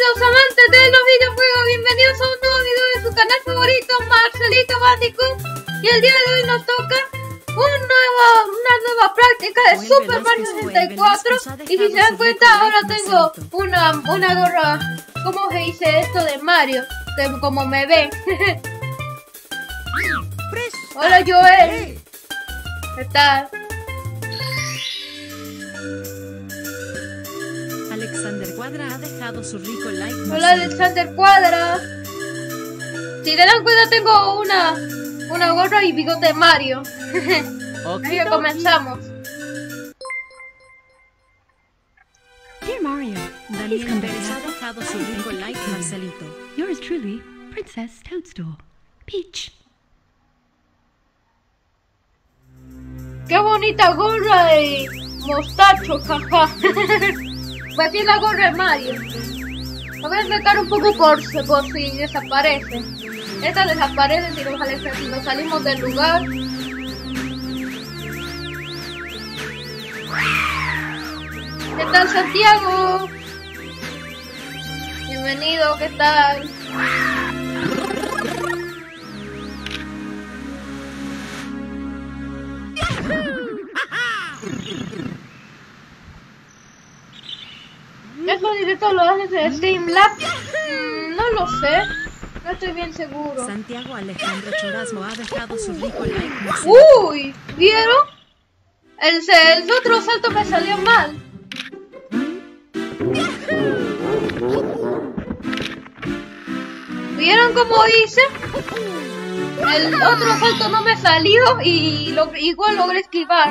Queridos amantes de los videojuegos, bienvenidos a un nuevo video de su canal favorito, Marcelito Bandicoot. Y el día de hoy nos toca una nueva práctica de Super Mario 64. Y si se dan cuenta, ahora tengo una gorra, ¿cómo se dice esto de Mario? Como me ven. Hola Joel. ¿Qué tal? Alexander Cuadra ha dejado su rico like. Hola Alexander Cuadra. Si te dan cuenta, tengo una gorra y bigote de Mario. Así que comenzamos. Dear Mario, Daniel Pérez ha dejado su rico like, Marcelito. yours truly, Princess Toadstool. Peach. Qué bonita gorra de mostacho, jaja. Pues aquí la gorra de Mario. Voy a intentar un poco por si desaparece. Esta desaparece si nos salimos del lugar. ¿Qué tal, Santiago? Bienvenido, ¿qué tal? ¿Estos directos lo haces en Streamlabs? No lo sé. No estoy bien seguro. Santiago Alejandro Chorasmo ha dejado su rico like, Marcelito. ¡Uy! ¿Vieron? El otro salto me salió mal. ¿Vieron cómo hice? El otro salto no me salió y igual logré esquivar.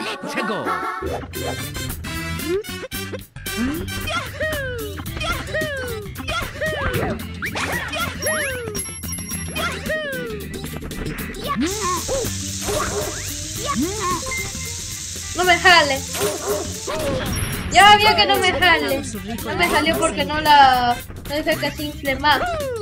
No me jale. Ya había que no me jale. No me salió porque no deja que se infle más.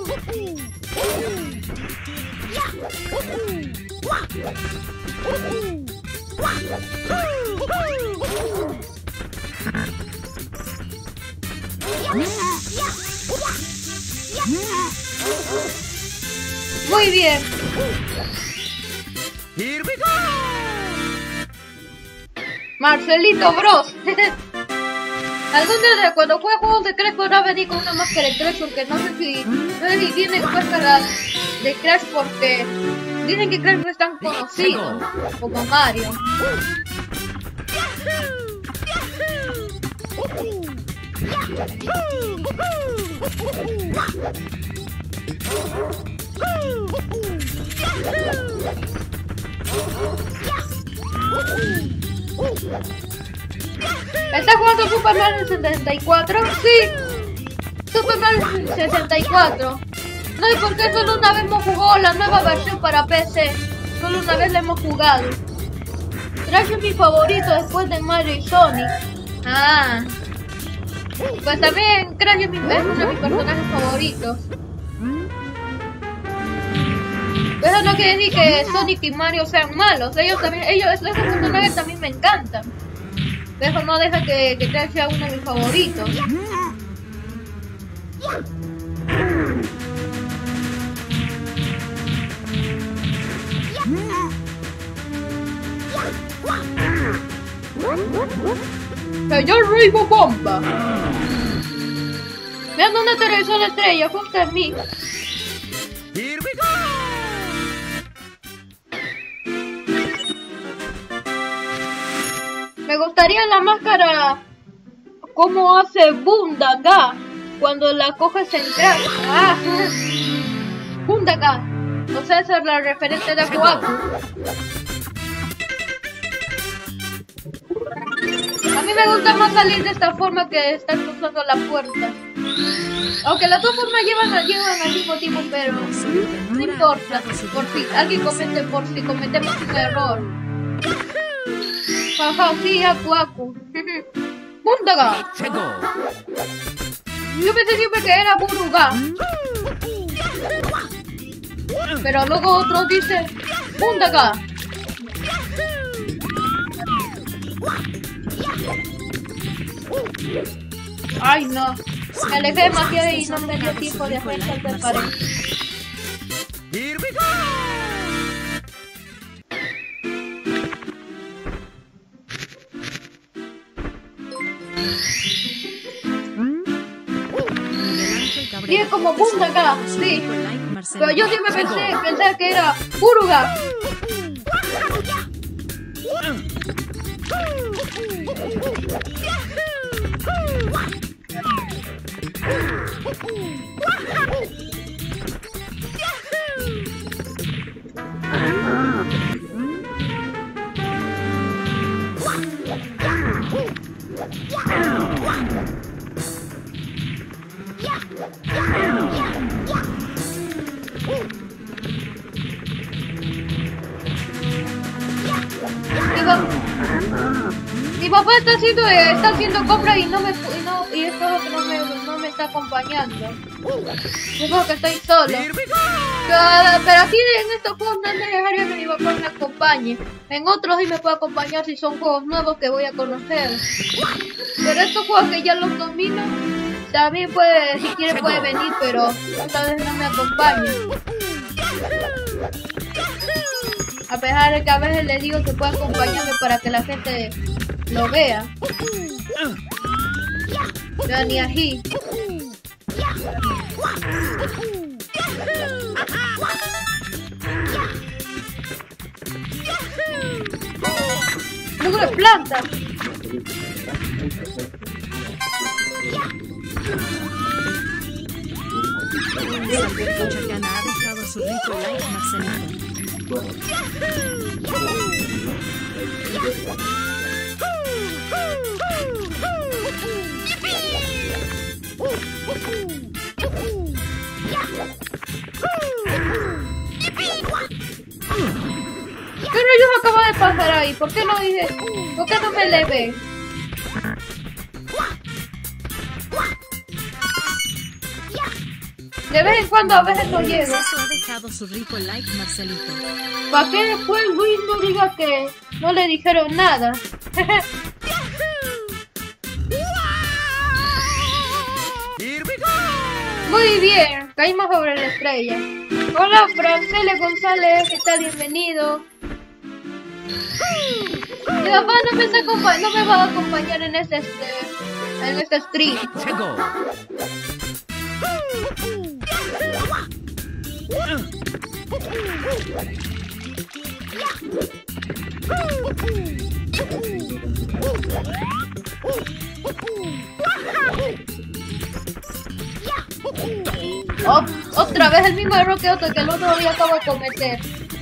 Muy bien. Marcelito Bros. Algún día cuando juegue juegos de Crash podrá venir con una máscara de Crash, porque no sé si tiene máscara de Crash, porque dicen que Crash no es tan conocido como Mario. ¿Estás jugando Super Mario 64? Sí, Super Mario 64. No, y porque solo una vez hemos jugado la nueva versión para PC. Solo una vez la hemos jugado. Crash es mi favorito después de Mario y Sonic. Ah, pues también Crash es uno de mis personajes favoritos. Eso no quiere decir que Sonic y Mario sean malos. Esos personajes también me encantan. Eso no deja que Crash sea uno de mis favoritos. Señor Rainbow Bomba. Vean dónde aterrizó la estrella, justo en mí. Me gustaría la máscara como hace Bundaga cuando la coges en Crash. Ah, Bundaga. O sea, esa es la referente de Aku. A mí me gusta más salir de esta forma que estar cruzando la puerta. Aunque las dos formas llevan al mismo tiempo, pero no importa. Por si cometemos un error. Jaja, sí, Aku. Bundaga. Yo pensé siempre que era Buruga. Pero luego otros dicen Bundaga. Ay, no. Me alejé demasiado y no me dio tiempo de hacer salto de pared. Here we go! Y es como punta acá, sí. Pero yo siempre pensé que era Uruga. Mi papá está haciendo compras y y es todo que no me está acompañando. Supongo que estoy solo. Pero aquí en estos juegos no es necesario que mi papá me acompañe. En otros sí me puede acompañar si son juegos nuevos que voy a conocer. Pero estos juegos que ya los domino, también si quiere puede venir, pero esta vez no me acompaña. A pesar de que a veces le digo que puede acompañarme para que la gente lo vea. Pero ni así. ¡Luego de planta! Chacana ha dejado su rico like, Marcelito. ¿Qué rayos acaba de pasar ahí? ¿Por qué no dice? ¿Por qué no me le ve? De vez en cuando a veces lo llevo. Ha dejado su rico like, Marcelito. Para que después Luis no diga que no le dijeron nada. Muy bien, caímos sobre la estrella. Hola, Francele González, ¿qué tal? Bienvenido. Mi papá no me va a acompañar en este stream. Otra vez el mismo error que el otro día acabo de cometer.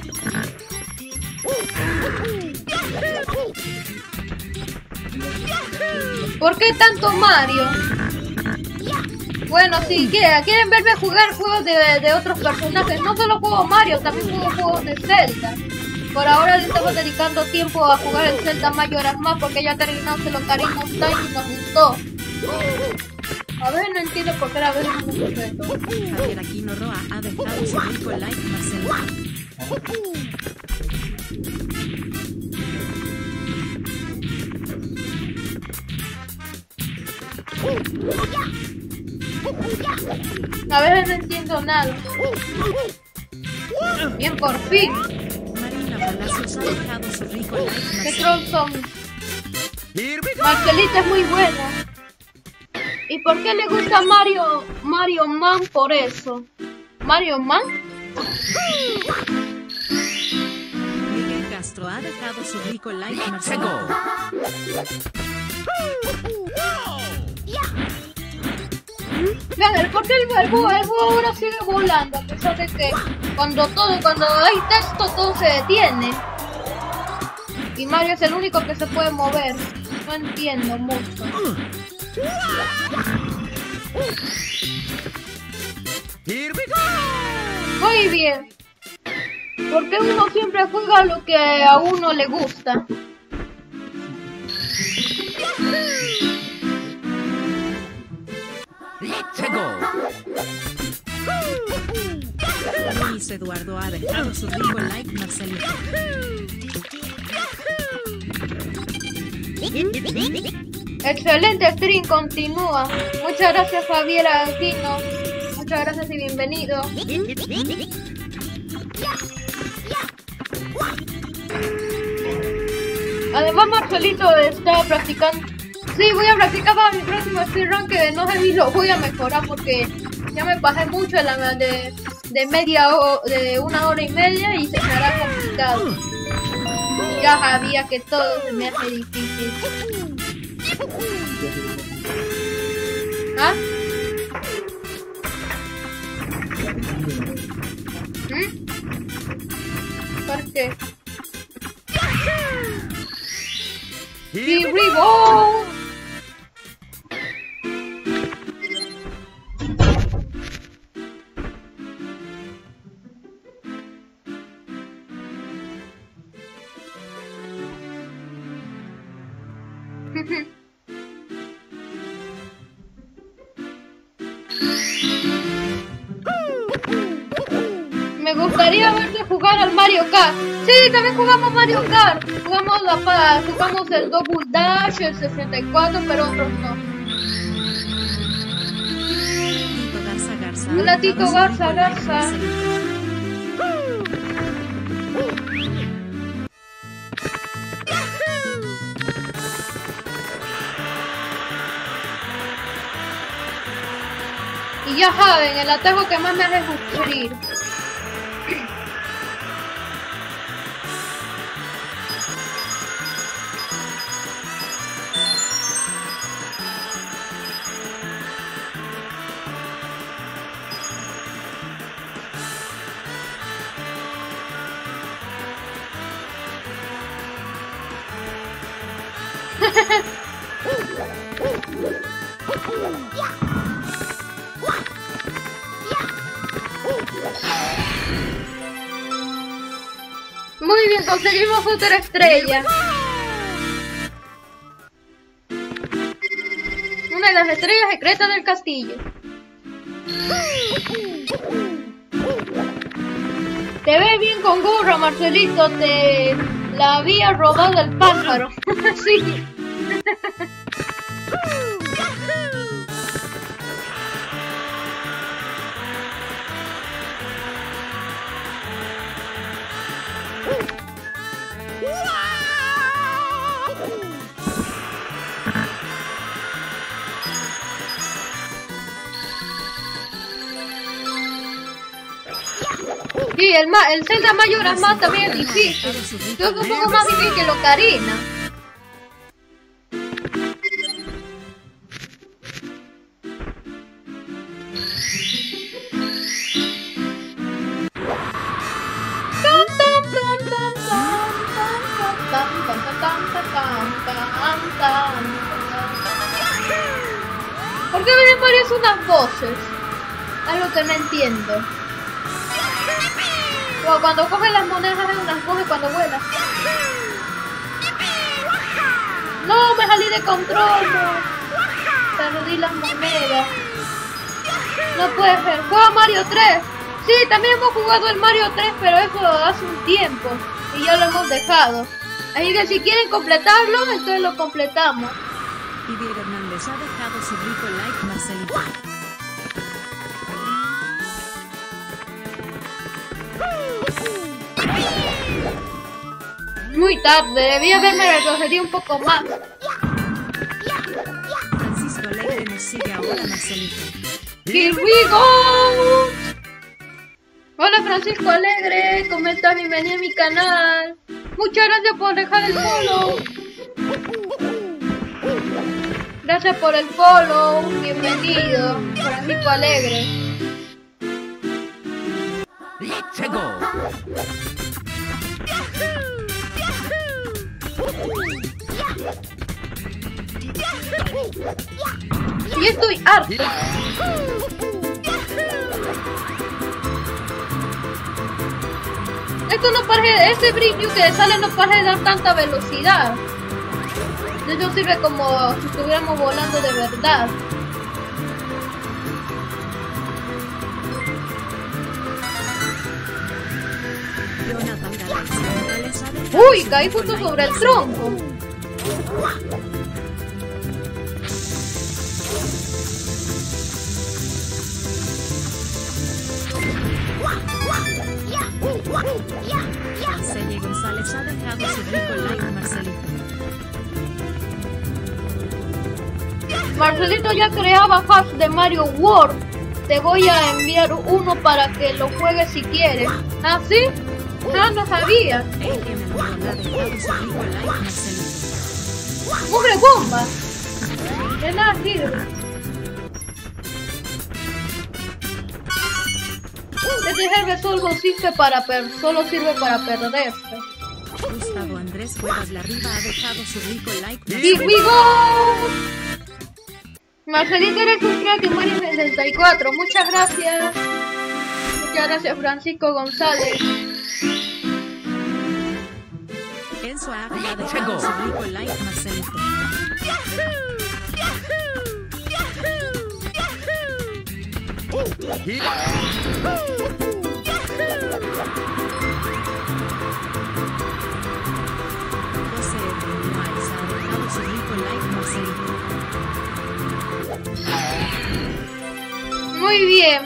¿Por qué tanto Mario? Bueno, si quieren verme jugar juegos de otros personajes, no solo juego Mario, también juego juegos de Zelda. Por ahora le estamos dedicando tiempo a jugar el Zelda Majora's Mask porque ya terminamos el Ocarina of Time y nos gustó. A ver, no entiendo por qué a veces no me esto. Javier Aquino Roa ha dejado su rico like, Marcelo. A veces no entiendo nada. Bien, por fin. Marina Palacios ha dejado su rico like, ¿Qué Marcelo. trolls son? Marcelita es muy buena. ¿Y por qué le gusta Mario Man por eso? ¿Mario Man? Miguel Castro ha dejado su rico like, Marcelo. Vean, ¿por qué el búho ahora sigue volando? A pesar de que cuando hay texto todo se detiene. Y Mario es el único que se puede mover. No entiendo mucho. Muy bien. Porque uno siempre juega lo que a uno le gusta. Luis Eduardo ha dejado su rico like, Marcelito. Excelente stream, continúa. Muchas gracias, Javiera Aquino. Muchas gracias y bienvenido. Además, Marcelito está practicando. Sí, voy a practicar para mi próximo speedrun, que no sé si lo voy a mejorar porque ya me pasé mucho de de 1 hora y media y se me hará complicado. Ya sabía que todo se me hace difícil. ¿Ah? ¿Por qué? Here we go! Me gustaría verte jugar al Mario Kart. Sí, también jugamos Mario Kart. Jugamos el Double Dash, el 64, pero otros no. Hola, Tito Garza. Y ya saben, el atajo que más me hace sufrir. Muy bien, conseguimos otra estrella. Una de las estrellas secretas del castillo. Te ves bien con gorra, Marcelito. Te la había robado el pájaro. Sí. Sí, el Zelda Majora's Mask también es difícil. Yo creo que es más difícil que Ocarina. ¿Por qué me parecen unas voces? Es lo que no entiendo. O cuando coge las monedas hay unas voces cuando vuela. No, me salí de control. Perdí las monedas. No puede ser. ¿Juega Mario 3? Sí, también hemos jugado el Mario 3, pero eso hace un tiempo. Y ya lo hemos dejado. Así que si quieren completarlo, entonces lo completamos. Vivier Hernández ha dejado su rico like, Marcelito. Muy tarde, debí haberme retrocedido un poco más. Francisco Alegre nos sigue ahora, Marcelito. Here we go. Hola, Francisco Alegre, ¿cómo estás? Bienvenido a mi canal. Muchas gracias por dejar el follow. Gracias por el follow. Bienvenido, Francisco Alegre. Let's go. Y estoy harto. Esto no parece, ese brillo que sale no parece dar tanta velocidad. Esto sirve como si estuviéramos volando de verdad. Jonathan Galaxy. Uy, caí justo sobre el tronco. Franceli González ha dejado su rico like, Marcelito. Marcelito ya creaba hacks de Mario World. Te voy a enviar uno para que lo juegues si quieres. ¿Ah, sí? Ah, no sabía. El que me lo mandó ha dejado su rico like, Marcelito. ¡Mugre bomba! De nada sirve. Este jefe solo sirve para perderse. Gustavo Andrés Cuevas Larriba ha dejado su rico like, ¡Here Marcelito. we go! Marcelito eres un crack y Mario 64. Muchas gracias. Muchas gracias, Francisco González. Enzo ha dejado su rico like, Marcelito. José Maíz ha dejado su rico like, Marcelito. Muy bien.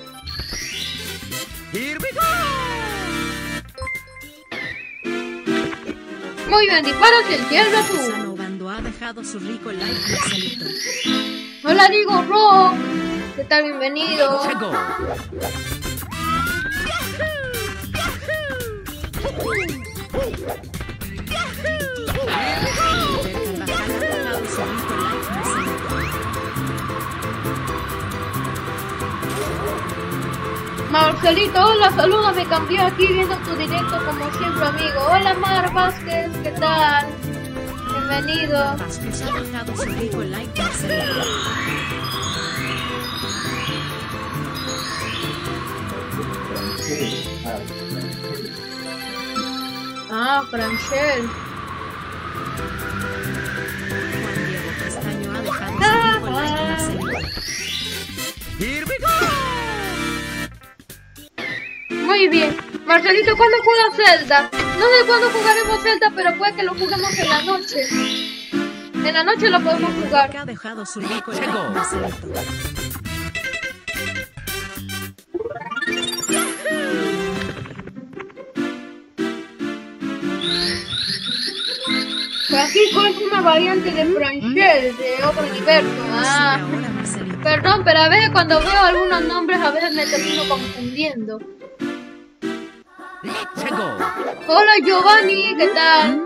Muy bien, disparos en tierra tú. Susano Bando ha dejado su rico like, Marcelito. Hola, digo Rock. ¿Qué tal? Bienvenido. Let's go. Marcelito, hola, saludos, me cambié aquí viendo tu directo como siempre, amigo. Hola, Mar Vázquez, ¿qué tal? Bienvenido. Vázquez ha dejado su rico like, Marcelito. Ah, Franchel. Juan Diego Castaño ha dejado su rico like, Marcelito. Here we go. Muy bien. Marcelito, ¿cuándo juegas Zelda? No sé cuándo jugaremos Zelda, pero puede que lo juguemos en la noche. En la noche lo podemos jugar. Ha dejado su rico like, Marcelito. Francisco es una variante de Franchel, de otro universo. Ah, Sí, ahora, Marcelito. perdón, pero a veces cuando veo algunos nombres a veces me termino confundiendo. Let's go. Hola Giovanni, ¿qué tal?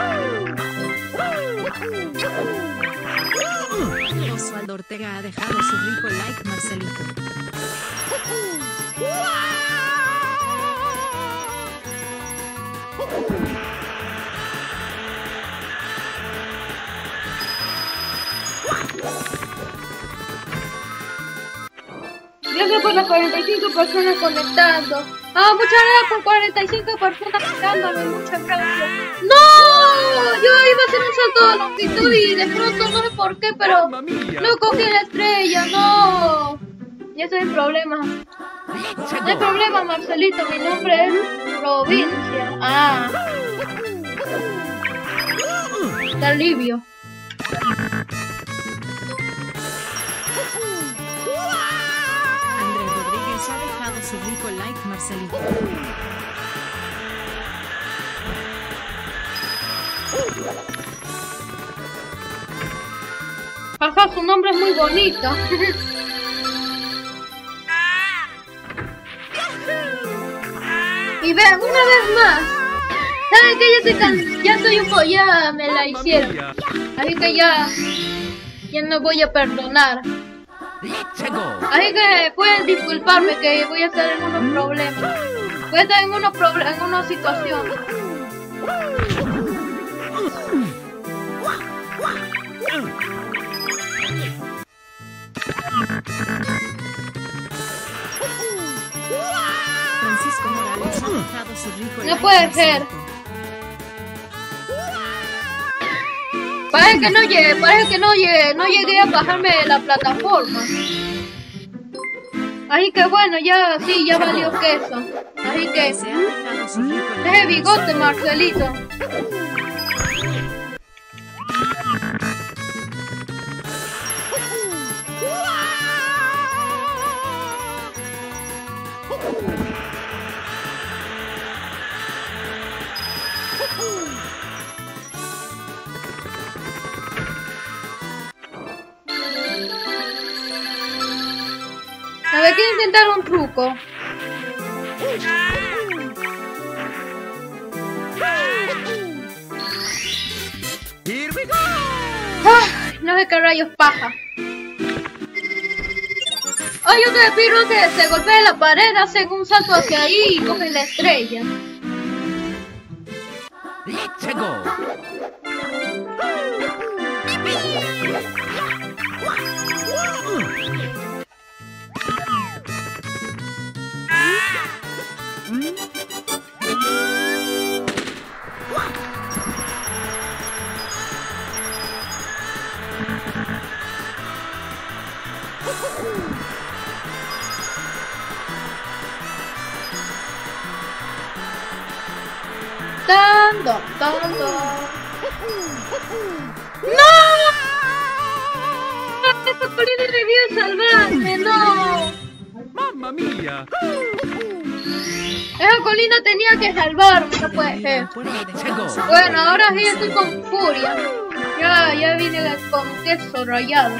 Osvaldo Ortega ha dejado su rico like, Marcelito. Gracias por las 45 personas conectando. Ah, muchas gracias por 45 personas conectándome, muchas gracias. ¡No! Yo iba a hacer un salto de longitud y de pronto no sé por qué, pero Mamma mia. no cogí la estrella, no. Ya estoy en problemas. Let's No hay go. problema, Marcelito, mi nombre es Provincia. Ah. Está alivio. Andrés Rodríguez ha dejado su rico like, Marcelito. Ajá, su nombre es muy bonito. Y vean, una vez más. ¿Saben que ya estoy un poco, ya me la hicieron? Así que ya no voy a perdonar. Let's go. Así que pueden disculparme que voy a estar en unos problemas. Voy a estar en una situación. Francisco Morales ha dejado su rico like, No puede ser. Marcelito. Parece que no llegué a bajarme de la plataforma. Así que bueno, ya sí, ya valió queso. Así que Se ha dejado su rico like, deje bigote, Marcelito. intentar un truco. Here we go. No sé qué rayos paja. Hay otro espíritu que se golpea la pared, hace un salto hacia ahí y coge la estrella. Let's go. Tan. ¡No! ¡Esta colina debió salvarme! ¡No! Mamma mia. Esa colina tenía que salvarme, no puede ser. Bueno, ahora sí estoy con furia. Ya vine con queso rallado.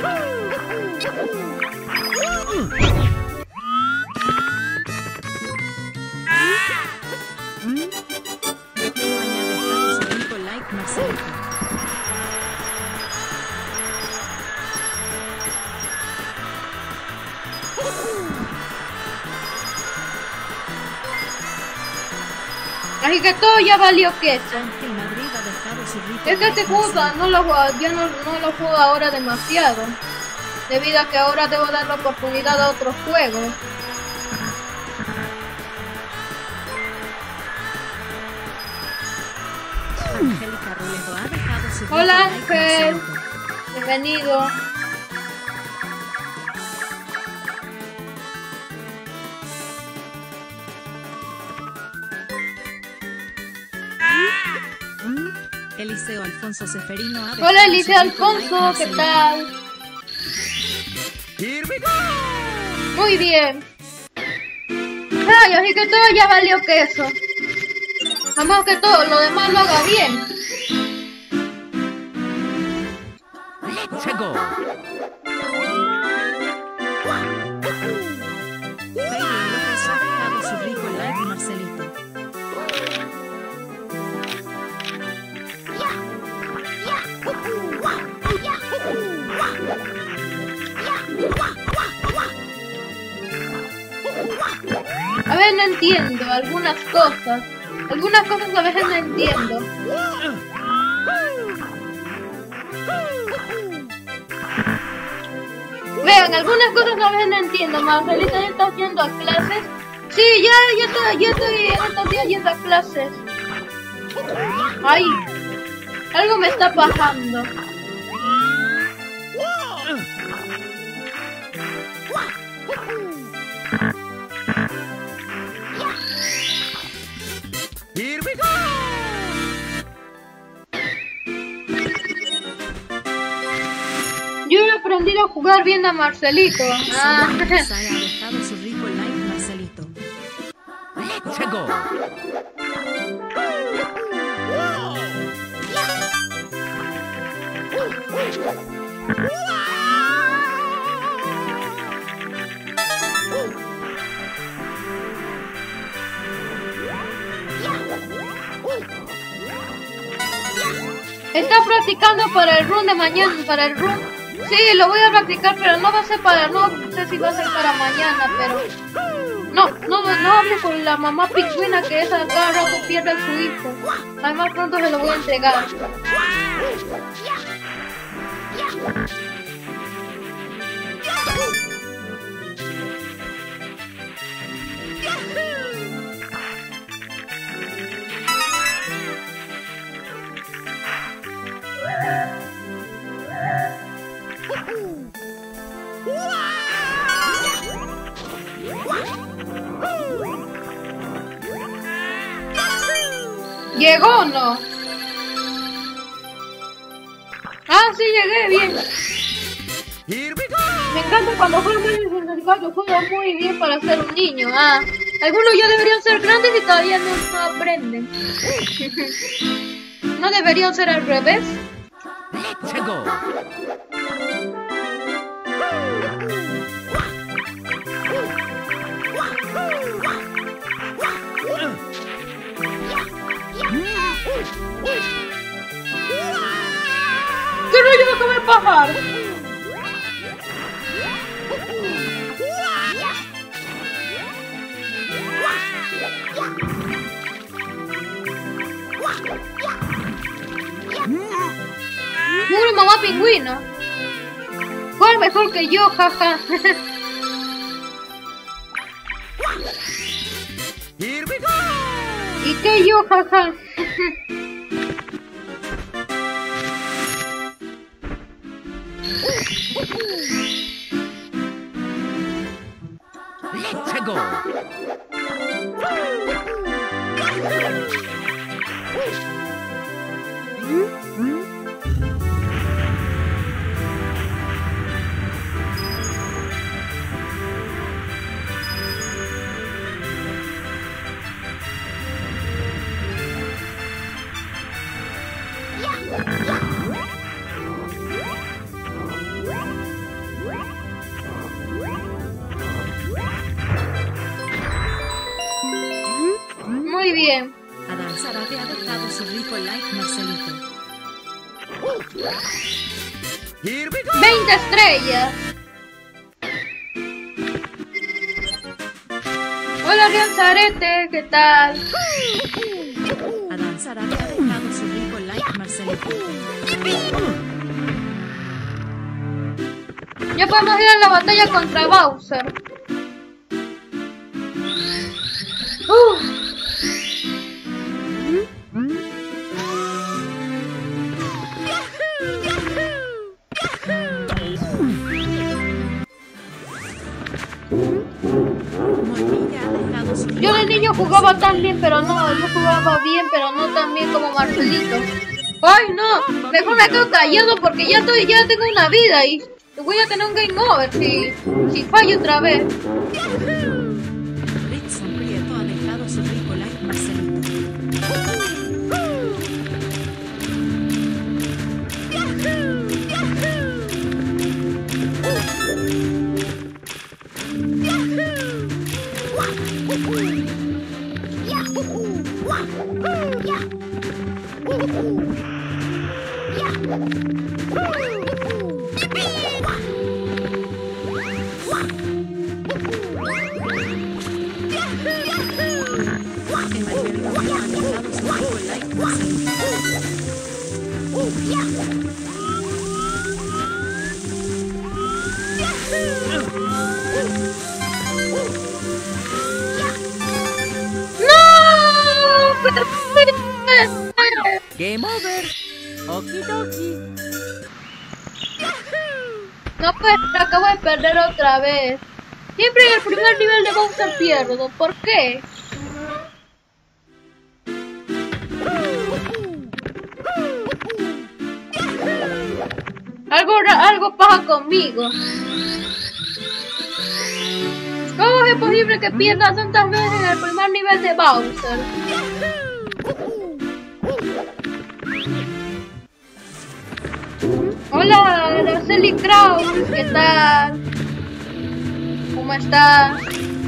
Así que todo ya valió queso. Es que este juego ya no lo juego ahora demasiado. Debido a que ahora debo dar la oportunidad a otros juegos. Hola Ángel, bienvenido. Eliseo Alfonso Seferino. Hola Eliseo Alfonso, ¿qué tal? Here we go. Muy bien. Ay, así que todo ya valió queso. Vamos que todo lo demás lo haga bien. Let's go. Baby López ha dejado su rico like, Marcelito. A ver, no entiendo algunas cosas. Algunas cosas a veces no entiendo. Vean, algunas cosas a veces no entiendo. Marcelita ya está yendo a clases. Sí, ya estoy en estos días yendo a clases. Ay, algo me está pasando. Here we go. Yo he aprendido a jugar bien a Marcelito. Sara ha dejado su rico like, Marcelito. Let's go. Está practicando para el run de mañana, para el run. Sí, lo voy a practicar, pero no va a ser para, no sé si va a ser para mañana, pero no hable con la mamá pingüina que es a cada rato pierde a su hijo. Además pronto se lo voy a entregar. ¿Llegó o no? Ah, sí, llegué, bien. Here we go. Me encanta cuando juego Mario 64, juego muy bien para ser un niño. Ah, algunos ya deberían ser grandes y todavía no aprenden. ¿No deberían ser al revés? Let's go. iba a comer pájaro! ¡Muro, mamá pingüino! ¿Cuál mejor que yo, jaja? Here we go! ¿Y qué yo, jaja? Let's go! Muy bien. Adán Zárate ha dejado su rico like, Marcelito. Here we go! 20 estrellas. Hola, Rianzarete, ¿qué tal? Adán Zárate ha dejado su rico like, Marcelito. Ya podemos ir a la batalla contra Bowser. Molilla ha dejado su Yo de niño jugaba tan bien, pero no. Yo jugaba bien, pero no tan bien como Marcelito. ¡Ay, no! Mejor me quedo callado porque ya tengo una vida y voy a tener un game over si fallo otra vez. Ritson Prieto ha dejado su rico like, Marcelito. Evangelio ha dejado su rico like, Marcelito. ¡No! Game over! Okidoki! No, pues acabo de perder otra vez. Siempre en el primer nivel de Bowser pierdo. ¿Por qué? Algo pasa conmigo. ¿Cómo es posible que pierda tantas veces en el primer nivel de Bowser? Hola, Araceli Kraus, ¿qué tal? ¿Cómo estás?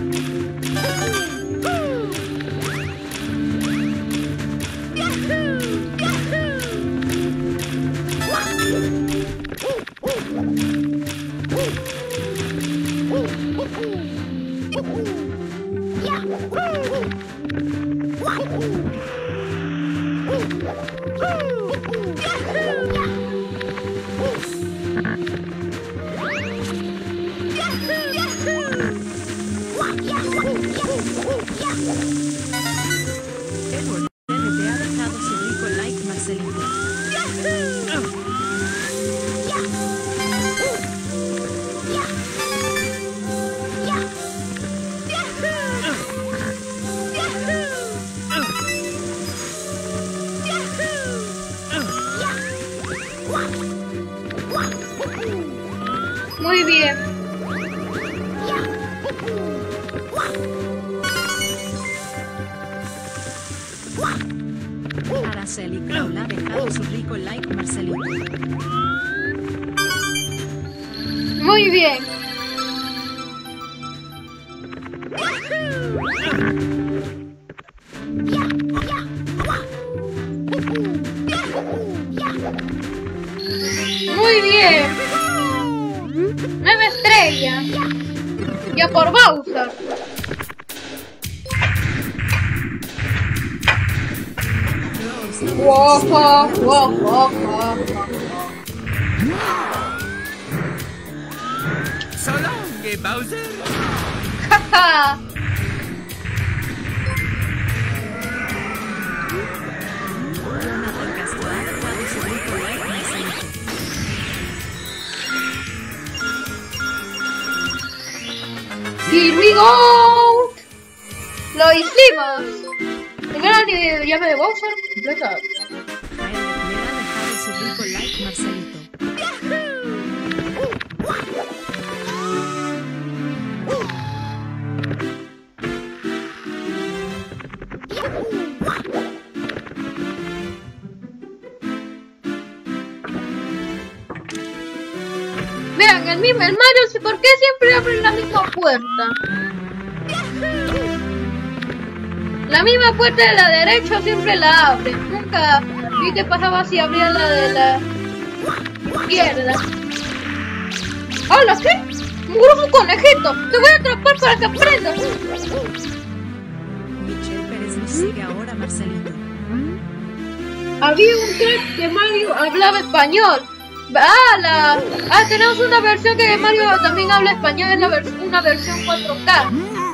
Edward LT ha dejado su rico like, Marcelito. Muy bien. Araceli Kraus ha dejado su rico like, Marcelito. Muy bien. Muy So long, Bowser. Jaja. Jonathan Castro ha dejado su rico like, Marcelito. Here we go. Lo hicimos. Tengo la llave de Bowser completa. Violet le ha dejado su rico like, Marcelito. Vean, el Mario, ¿por qué siempre abre la misma puerta? La misma puerta de la derecha siempre la abre. Nunca vi que pasaba si abría la de la izquierda. ¡Hola, qué! ¡Un grupo conejito! ¡Te voy a atrapar para que aprendas! Michelle Pérez nos sigue ahora, Marcelito. Había un tren que Mario hablaba español. Tenemos una versión que Mario también habla español, es una versión 4K.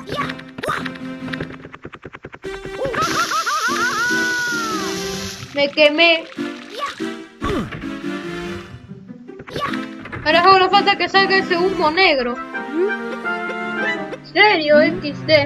Me quemé. Ahora solo falta que salga ese humo negro. ¿Serio? XD.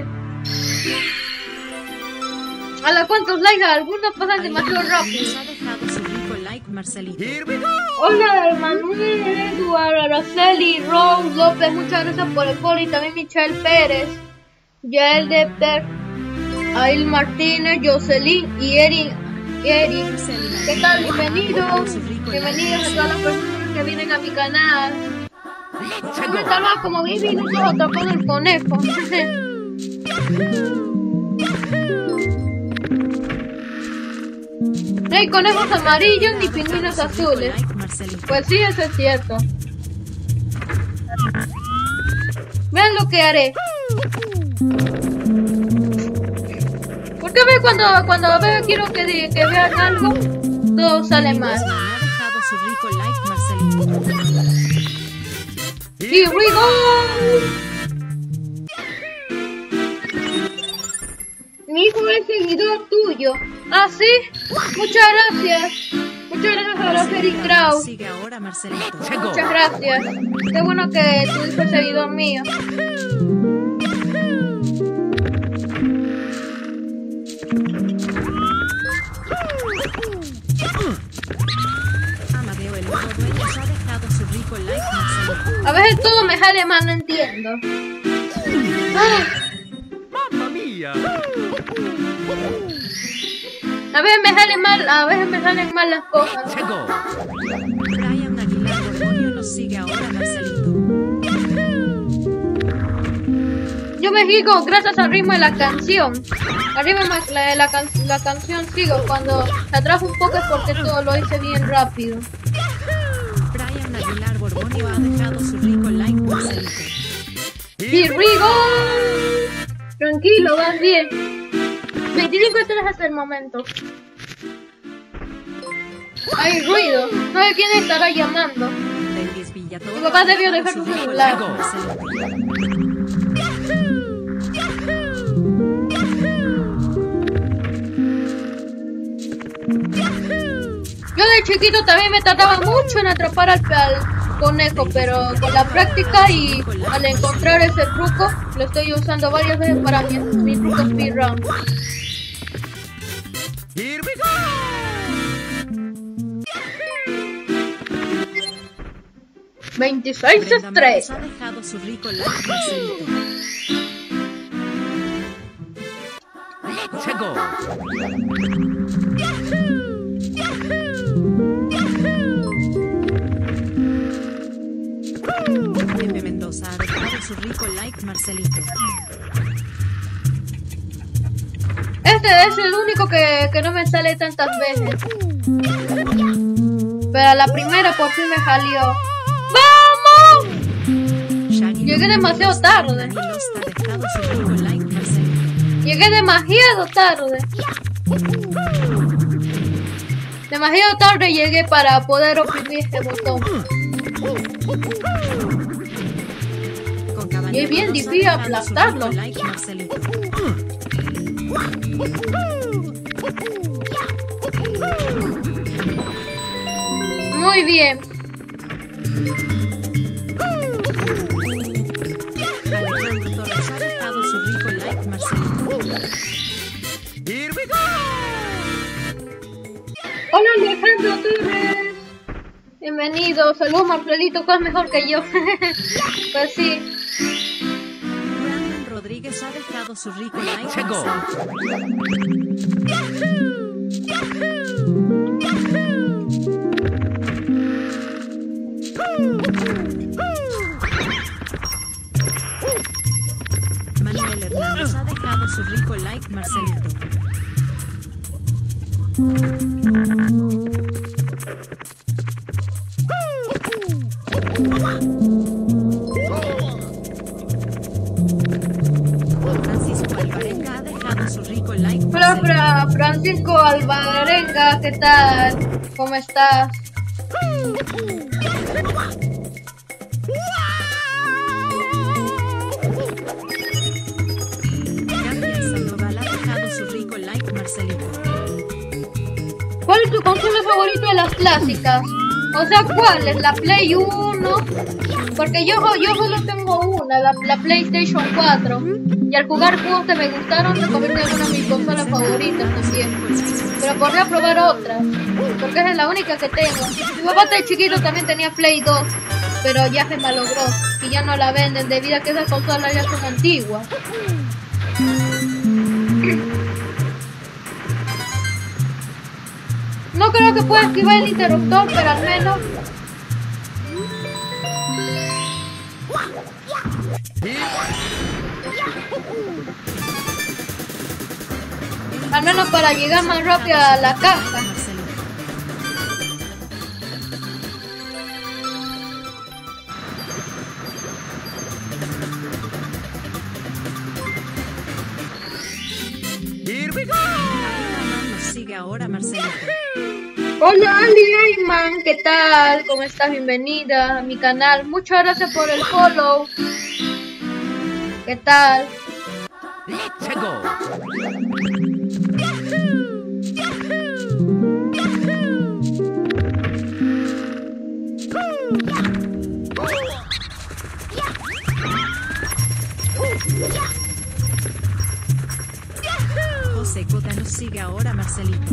¿A la cuántos likes? Algunos pasan demasiado rápido. Nos ha dejado su rico like, Marcelito. Here we go. Hola, Manuel, Eduardo, Araceli, Rose, López, muchas gracias por el follow. Y también Michelle Pérez, Yael Depter, Ail Martínez, Jocelyn y Eric. ¿Qué tal? Bienvenidos. Bienvenidos a todas las personas que vienen a mi canal. Me tardaba como 10 minutos atrapando el conejo. No hay conejos amarillos ni pingüinos azules. Pues sí, eso es cierto. Vean lo que haré. Porque a ver cuando quiero que vean algo, todo sale mal. Me ha dejado su rico like, Marcelito. Here we go. Mi hijo es seguidor tuyo. ¿Ah, sí? Muchas gracias. Muchas gracias a Araceli Kraus. Sigue ahora, Marcelito. Muchas gracias. Qué bueno que tu hijo es seguidor mío. Amadeo el Lobo Dueñas ha dejado su rico like, Marcelito. A veces todo me sale mal, no entiendo. Ah, Mamma mía. a veces me salen mal las cosas. Brian Aguilar Borgonio nos sigue ahora, Marcelito. Yo me sigo gracias al ritmo de la canción. Al ritmo de la canción sigo. Cuando se atrasa un poco es porque todo lo hice bien rápido. Brian Aguilar Borgonio ha dejado su rico like, Marcelito. Here we go. Tranquilo, vas bien. 25 estrellas hasta el momento. Hay ruido. No sé quién estará llamando. Davis Villatoro Mi papá debió dejar su celular. Yo de chiquito también me tardaba mucho en atrapar al conejo, pero con la práctica y al encontrar ese truco, lo estoy usando varias veces para mi truco speedrun. Here we go. 26 Brenda estrellas. Matos ha dejado su rico like, Marcelito. Pepe Mendoza ha dejado su rico like, Marcelito. Este es el único que no me sale tantas veces. Pero a la primera por fin me salió. ¡Vamos! Shaggy Llegué demasiado tarde. Danilo está dejado su rico like, Marcelito. Llegué demasiado tarde. Demasiado tarde llegué para poder oprimir este botón. Y es bien difícil aplastarlo. Muy bien. Alejandro Torres ha dejado su rico like, Marcelito. Here we go! Hola Alejandro Torres. Bienvenido. Saludos Marcelito, que es mejor que yo. Pues sí. Brandon Rodríguez ha dejado su rico like, Llegó. Manuel Hernández ha dejado su rico like, Marcelito. Francisco Alvarenga ha dejado su rico like, Marcelito. Francisco Alvarenga, ¿qué tal? ¿Cómo estás? Gabriel Sandoval ha dejado su rico like, Marcelito. ¿Cuál es tu consola favorita de las clásicas? O sea, ¿cuál es? ¿La Play 1? Porque yo solo tengo una, la PlayStation 4. Y al jugar juegos que me gustaron, se convirtió en una de mis consolas favoritas también. Pero podría probar otras, porque esa es la única que tengo. Mi papá de chiquito también tenía Play 2, pero ya se malogró y ya no la venden debido a que esas consolas ya son antiguas. No creo que pueda esquivar el interruptor, pero al menos... Al menos para llegar más rápido a la casa. Here we go! Nos sigue ahora, Marcelito. Hola Ali Ayman, ¿qué tal? ¿Cómo estás? Bienvenida a mi canal. Muchas gracias por el follow. ¿Qué tal? Let's go! José Cota nos sigue ahora, Marcelito.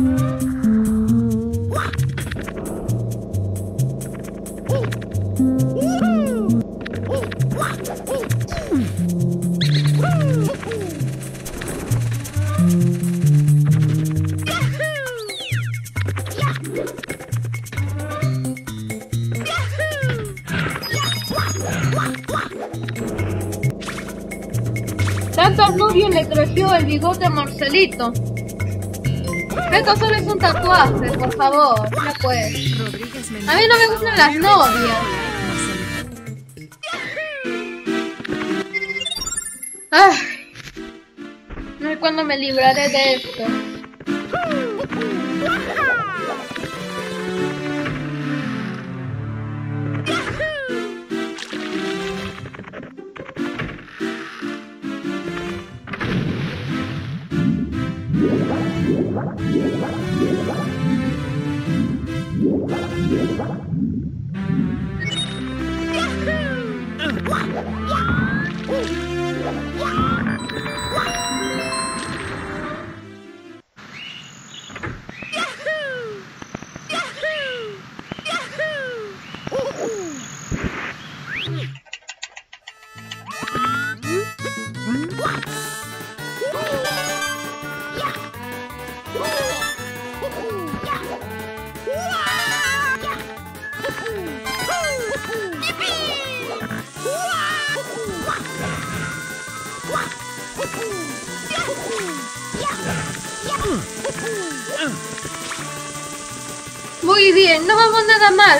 Tantos novios le creció el bigote a Marcelito. Esto solo es un tatuaje, por favor. No puedes. Rodríguez Mendoza A mí no me gustan las novias. Ay, no sé cuándo me libraré de esto. Muy bien, no vamos nada mal.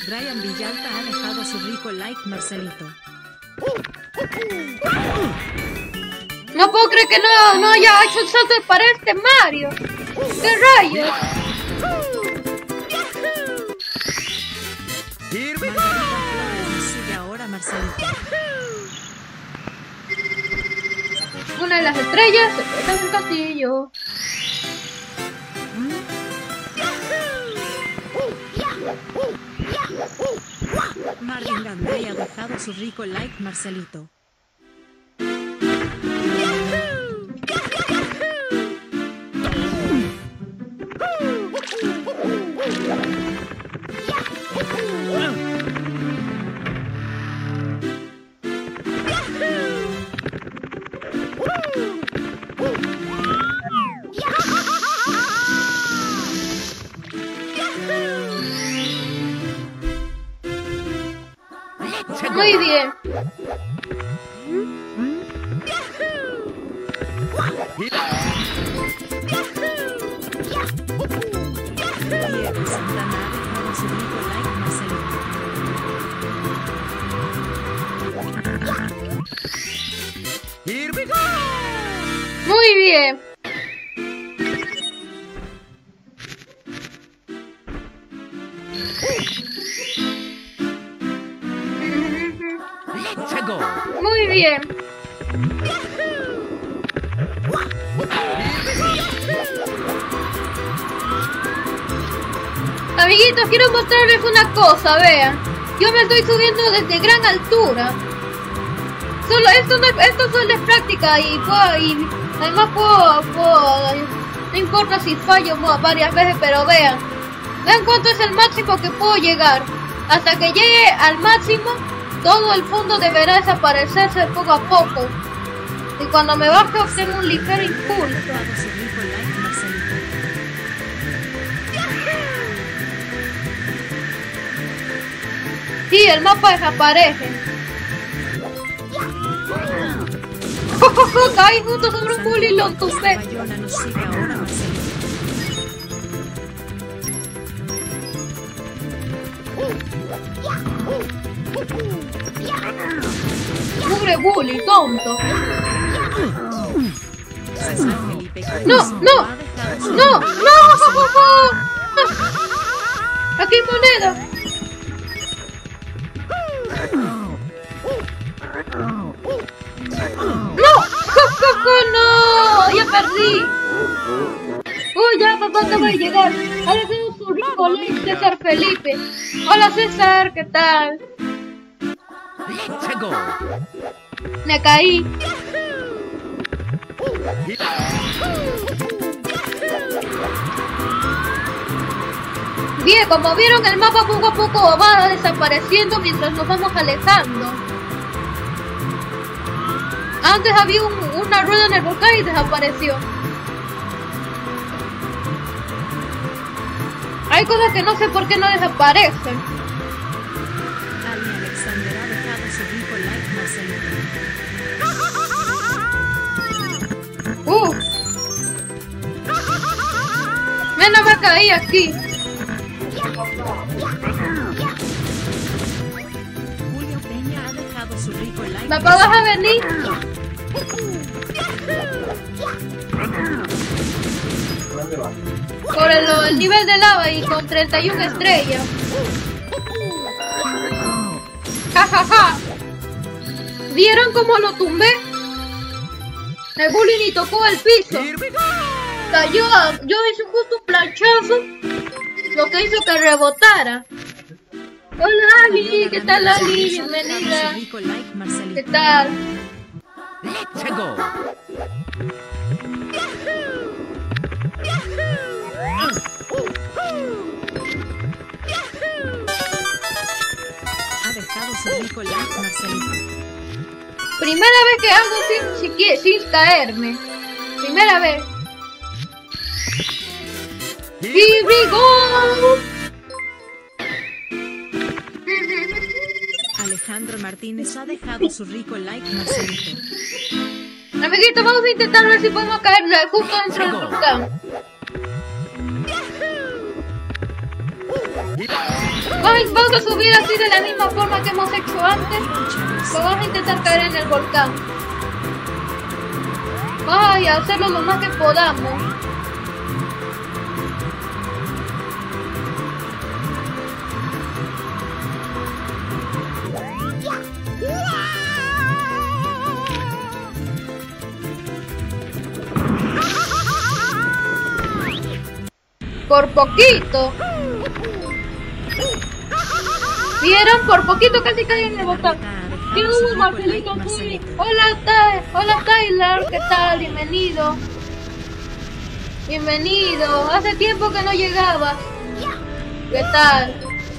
Brian Villalta ha dejado su rico like, Marcelito. No puedo creer que no haya hecho el salto para este Mario. ¿Qué rayos? Here we go. Margarita Flores nos sigue ahora, Marcelito. Una de las estrellas se puesta en el castillo. Marvin Gandey ha dejado su rico like, Marcelito. Muy bien. Diego Santana ha dejado su rico like, Marcelito. Here we go. Muy bien. Let's go. Muy bien. Amiguitos, quiero mostrarles una cosa, vean. Yo me estoy subiendo desde gran altura. Esto solo es práctica y además no importa si fallo varias veces, pero vean cuánto es el máximo que puedo llegar. Hasta que llegue al máximo, todo el fondo deberá desaparecerse poco a poco. Y cuando me baje obtengo un ligero impulso. Dejado su rico like, Marcelito. Sí, el mapa desaparece. Caí junto sobre un bully y lo tumbé. Bayona nos sigue ahora, Marcelito. Mugre bully, tonto. César Felipe No, Cruz no, ha dejado su no, rico no. Aquí hay moneda. No, ya perdí. Uy, ya papá acaba de llegar. Ahora tengo su rico like, César Felipe. Hola César, ¿qué tal? Let's go. Me caí. Bien, como vieron, el mapa poco a poco va desapareciendo mientras nos vamos alejando. Antes había una rueda en el volcán y desapareció. Hay cosas que no sé por qué no desaparecen. Ali Alexander ha dejado su rico like, Marcelito. Menos me caí aquí. Julio Peña ha dejado su rico like. Papá, ¿vas a venir? Por el nivel de lava y con 31 estrellas. Ja, ja, ja. ¿Vieron cómo lo tumbé? El bully ni tocó el piso. Here we go. Cayó, yo hice justo un planchazo, lo que hizo que rebotara. Hola Ali, ¿qué tal Ali? Bienvenida. Su rico like, ¿Qué Marcelito. tal? Let's go. Ha dejado su rico like, Marcelito. Primera vez que hago sin caerme. Primera vez. Here we go. Alejandro Martínez ha dejado su rico like, Marcelito. Amiguito, vamos a intentar ver si podemos caer justo dentro del volcán. Vamos a subir así de la misma forma que hemos hecho antes. Vamos a intentar caer en el volcán. Vamos a hacerlo lo más que podamos. Por poquito. ¿Vieron? Por poquito casi caí en el volcán. ¿Qué hubo, Marcelito? Sí. Hola, Tyler. ¿Qué tal? Bienvenido. Bienvenido. Hace tiempo que no llegabas. ¿Qué tal?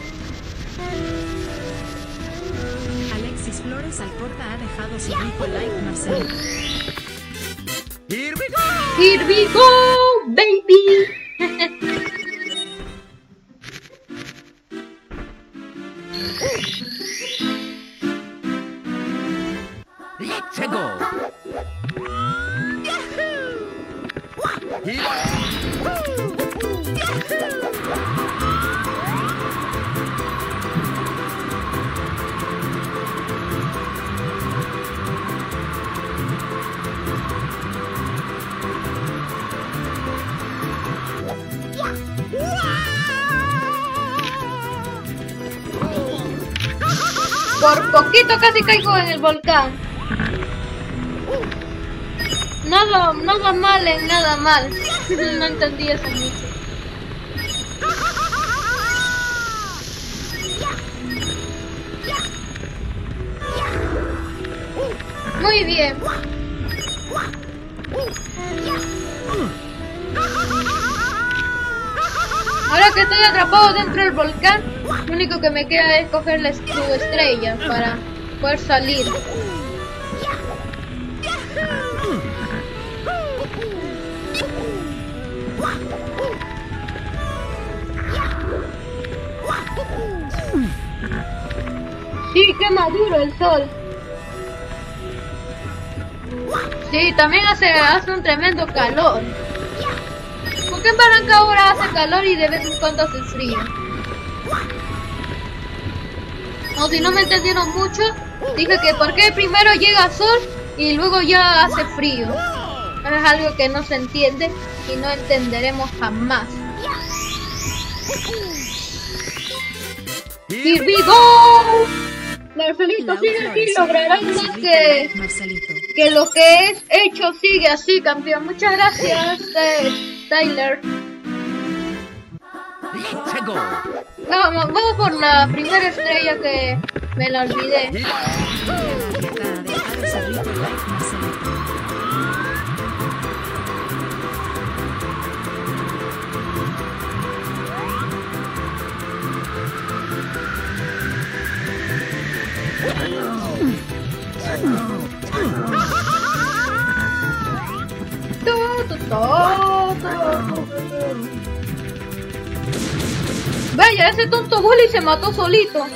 Alexis Flores Alcorta ha dejado su rico like, Marcelito. Here we go! Here we go, baby. Let's go! Por poquito casi caigo en el volcán. Nada mal en nada mal. No entendí eso mucho. Muy bien. Ahora que estoy atrapado dentro del volcán, lo único que me queda es coger su estrella para poder salir. Sí, qué maduro el sol. Sí, también hace un tremendo calor. Porque en Barranca ahora hace calor y de vez en cuando hace frío. O si no me entendieron mucho, dije que porque primero llega sol y luego ya hace frío. Es algo que no se entiende y no entenderemos jamás. ¡Here we go! Marcelito, sigue así, lograrás más que lo que es hecho. Sigue así, campeón. Muchas gracias, Tyler. Let's go! Vamos por la primera estrella que me la olvidé. Vaya, ese tonto bully se mató solito.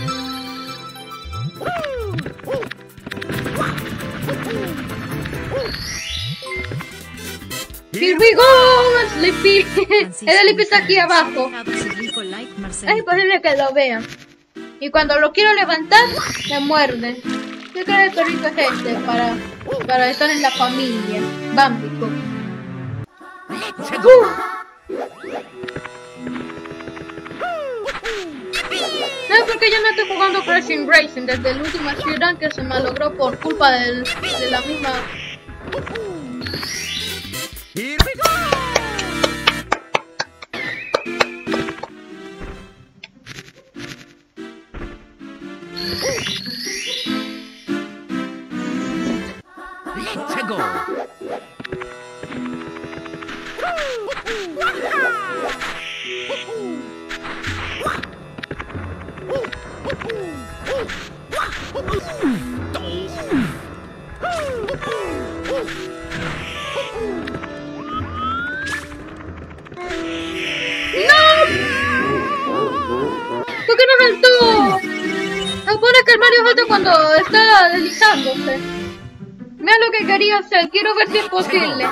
Here we go, Sleepy. El Sleepy está aquí abajo. Es imposible que lo vean. Y cuando lo quiero levantar, me muerde. ¿Qué clase de perrito es este para estar en la familia? Bambico. ¿Sabes por qué yo no estoy jugando Crashing Racing desde el último speedrun que se malogró por culpa de la misma... Here we go! Let's go! ¿Por qué no saltó? Se supone que el Mario salta cuando está deslizándose. Mira lo que quería hacer, quiero ver si es posible.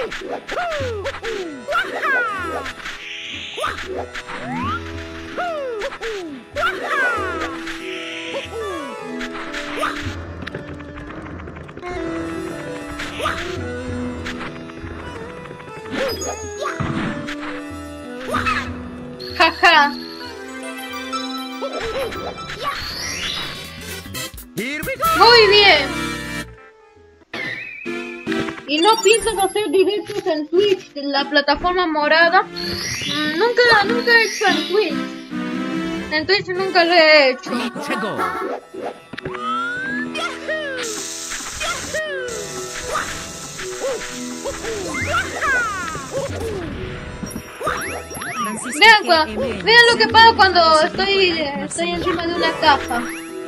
Jaja. Here we go. Muy bien. ¿Y no piensas hacer directos en Twitch, en la plataforma morada? Nunca he hecho en Twitch. En Twitch nunca lo he hecho. Let's go. Francisco Vean lo que pasa cuando estoy encima de una caja.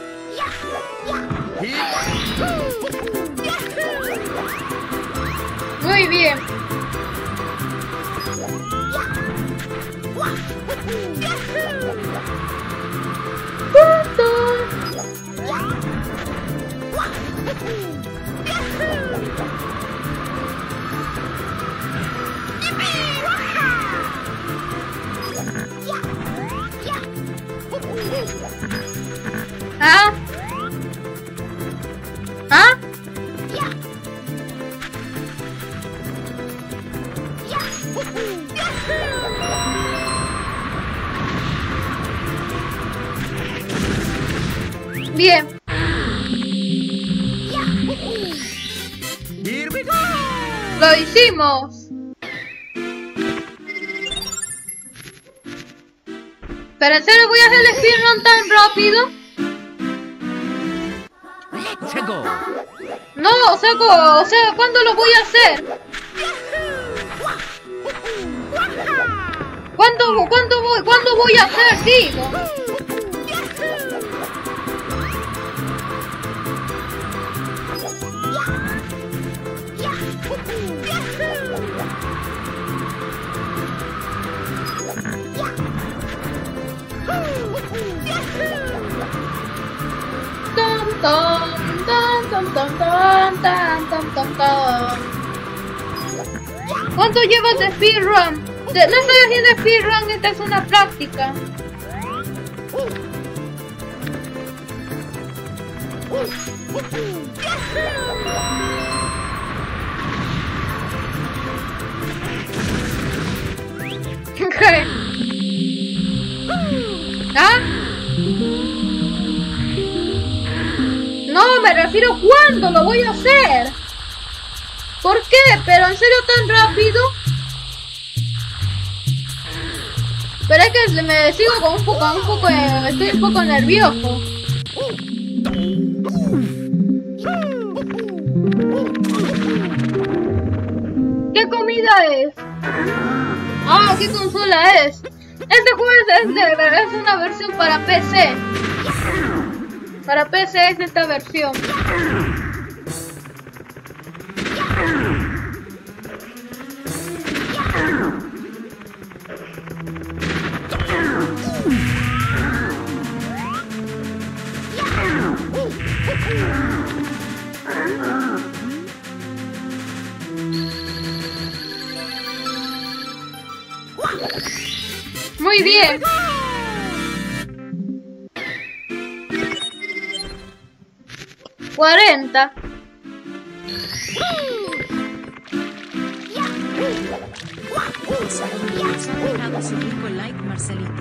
Muy bien. ¿Ah? ¿Ah? Bien. Here we go. Lo hicimos. ¿Pero en serio voy a hacer el speedrun tan rápido? Let's go. No, o sea, ¿cuándo lo voy a hacer? ¿Cuándo voy a hacer, digo? ¿Cuánto llevas de speedrun? No estoy haciendo speedrun, esta es una práctica. ¿Ah? No, me refiero cuándo lo voy a hacer. ¿Por qué? ¿Pero en serio tan rápido? Pero es que me sigo con estoy un poco nervioso. ¿Qué comida es? Ah, ¿qué consola es? Este juego es una versión para PC. Para PC es esta versión. Muy bien. $40. Ha dejado su rico like, Marcelito.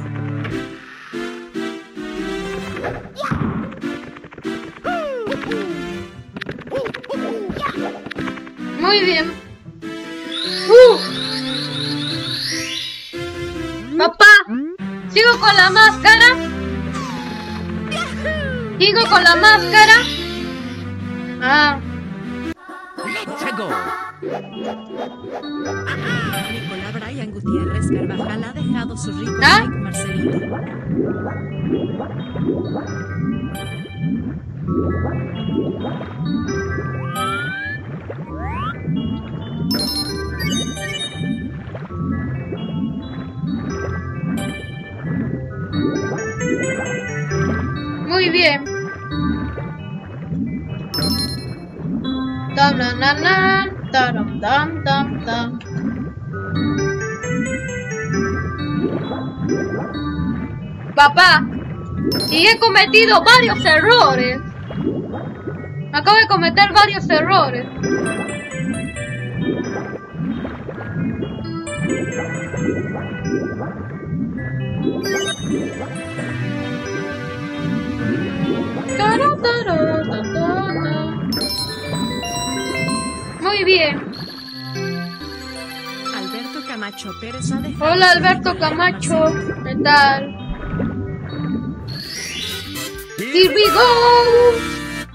Muy bien. Papá, ¿sigo con la máscara? ¿Sigo con la máscara? Ah. Let's go. Nicolás Brian Gutiérrez Carvajal ha dejado su rico ¿Ah? like, Marcelito. Muy bien. taram, tam, tam, tam. Papá, y he cometido varios errores. Acabo de cometer varios errores. Muy bien. Alberto Camacho Pérez ha dejado. Hola su Alberto rico like Camacho, Marcelito. ¿qué tal? Here we go.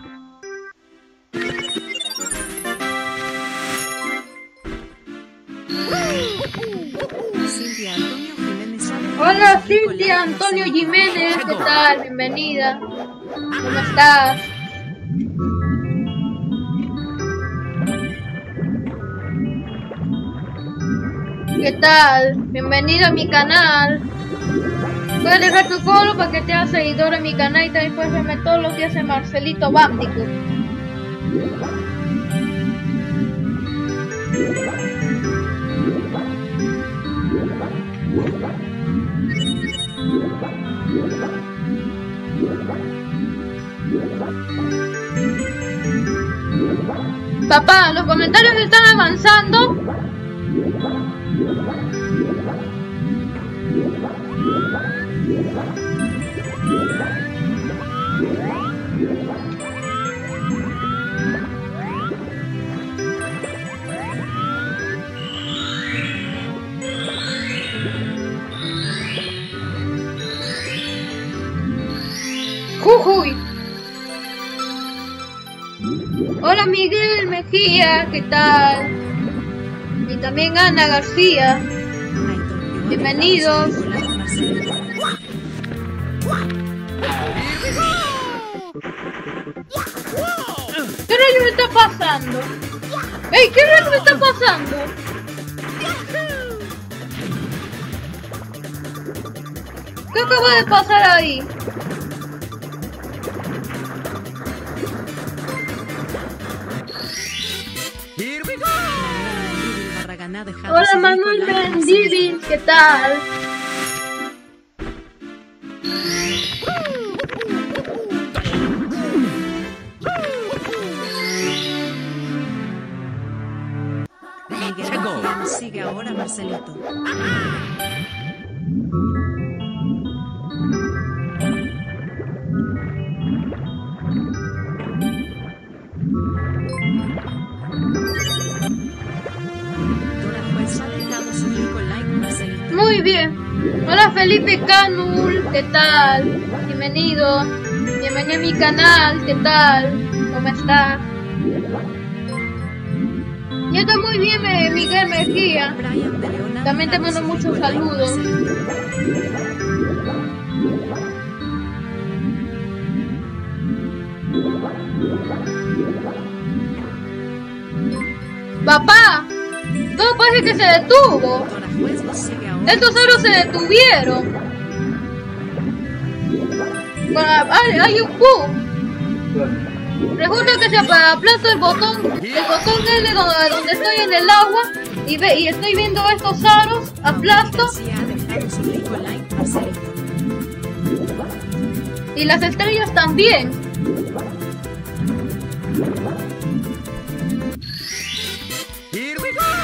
Cintia Antonio Jiménez ha dejado Hola su rico Cintia like Antonio Marcelito. Jiménez, ¿qué tal? Bienvenida. ¿Cómo estás? ¿Qué tal? Bienvenido a mi canal. Puedes dejar tu follow para que te hagas seguidor en mi canal y también puedes verme todos los días en Marcelito Bandicoot. Papá, los comentarios están avanzando. Jujuy. Hola Miguel Mejía, ¿qué tal? Y también Ana García. Aitor, Bienvenidos. su rico like Marcelito. ¿Qué rayos me está pasando? ¡Ey! ¿Qué rayos me está pasando? ¿Qué acaba de pasar ahí? Here we go. Manuel Mendívil Barragán ha dejado Hola su rico Manuel like Marcelito. Mendívil, ¿qué tal? Miguel Let's go. Mejía nos sigue ahora Marcelito. Dora Juez ha dejado su rico like Marcelito. Muy bien. Hola Felipe Canul, ¿qué tal? Bienvenido. Bienvenido a mi canal, ¿qué tal? ¿Cómo estás? Yo estoy muy bien, Miguel Mejía. Brian de León ha También te dejado mando su muchos rico like saludos. Marcelito. Papá, todo parece que se detuvo. Dora Juez nos sigue ahora. Estos ceros se detuvieron. Hay un bug. Resulta que se aplasta el botón L donde estoy en el agua y estoy viendo estos aros, aplasto García ha dejado su rico like Marcelito. y las estrellas también. Here we go.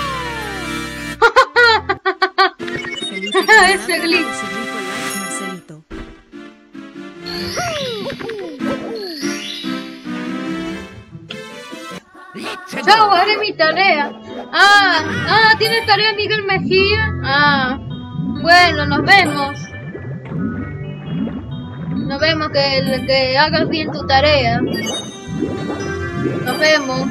Felipe Canal Ese ha glitch. dejado su rico like Marcelito. Let's Chao, go. haré mi tarea. ¿Tienes tarea Miguel Mejía? Bueno, nos vemos. Nos vemos, que hagas bien tu tarea. Nos vemos.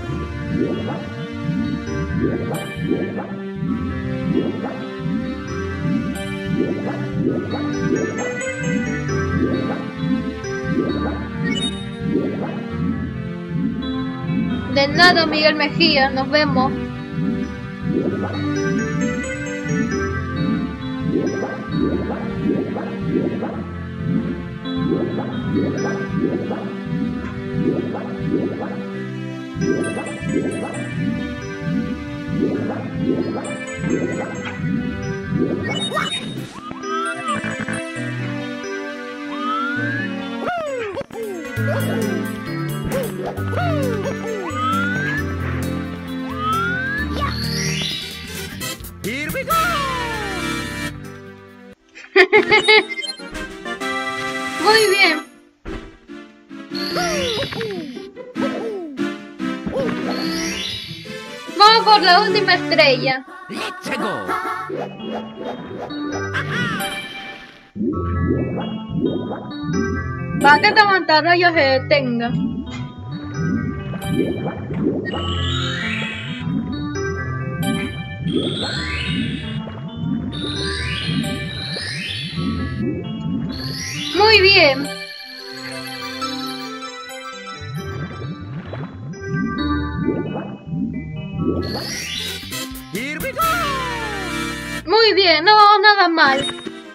De nada, Miguel Mejía, nos vemos. Here we go. Muy bien. Vamos por la última estrella. Let's go. Va que esta mantarraya se detenga. Muy bien. Here we go. Muy bien, no vamos nada mal.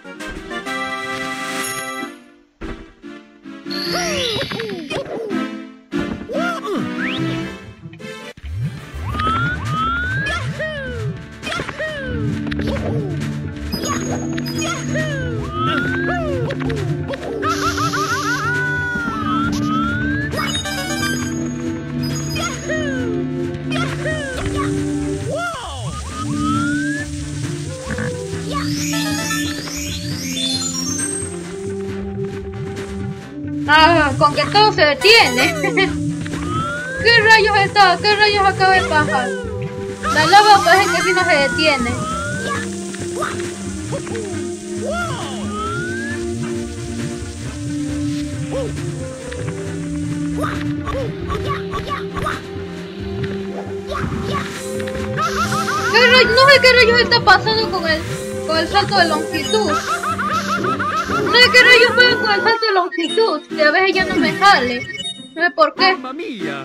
Ah, con que todo se detiene. ¿Qué rayos está? ¿Qué rayos acaba de pasar? La lava parece que si no se detiene. No sé qué rayos está pasando con el salto de longitud. No sé qué rayos pasa con el salto de longitud, que a veces ya no me jale. No sé por qué. Mamma mía.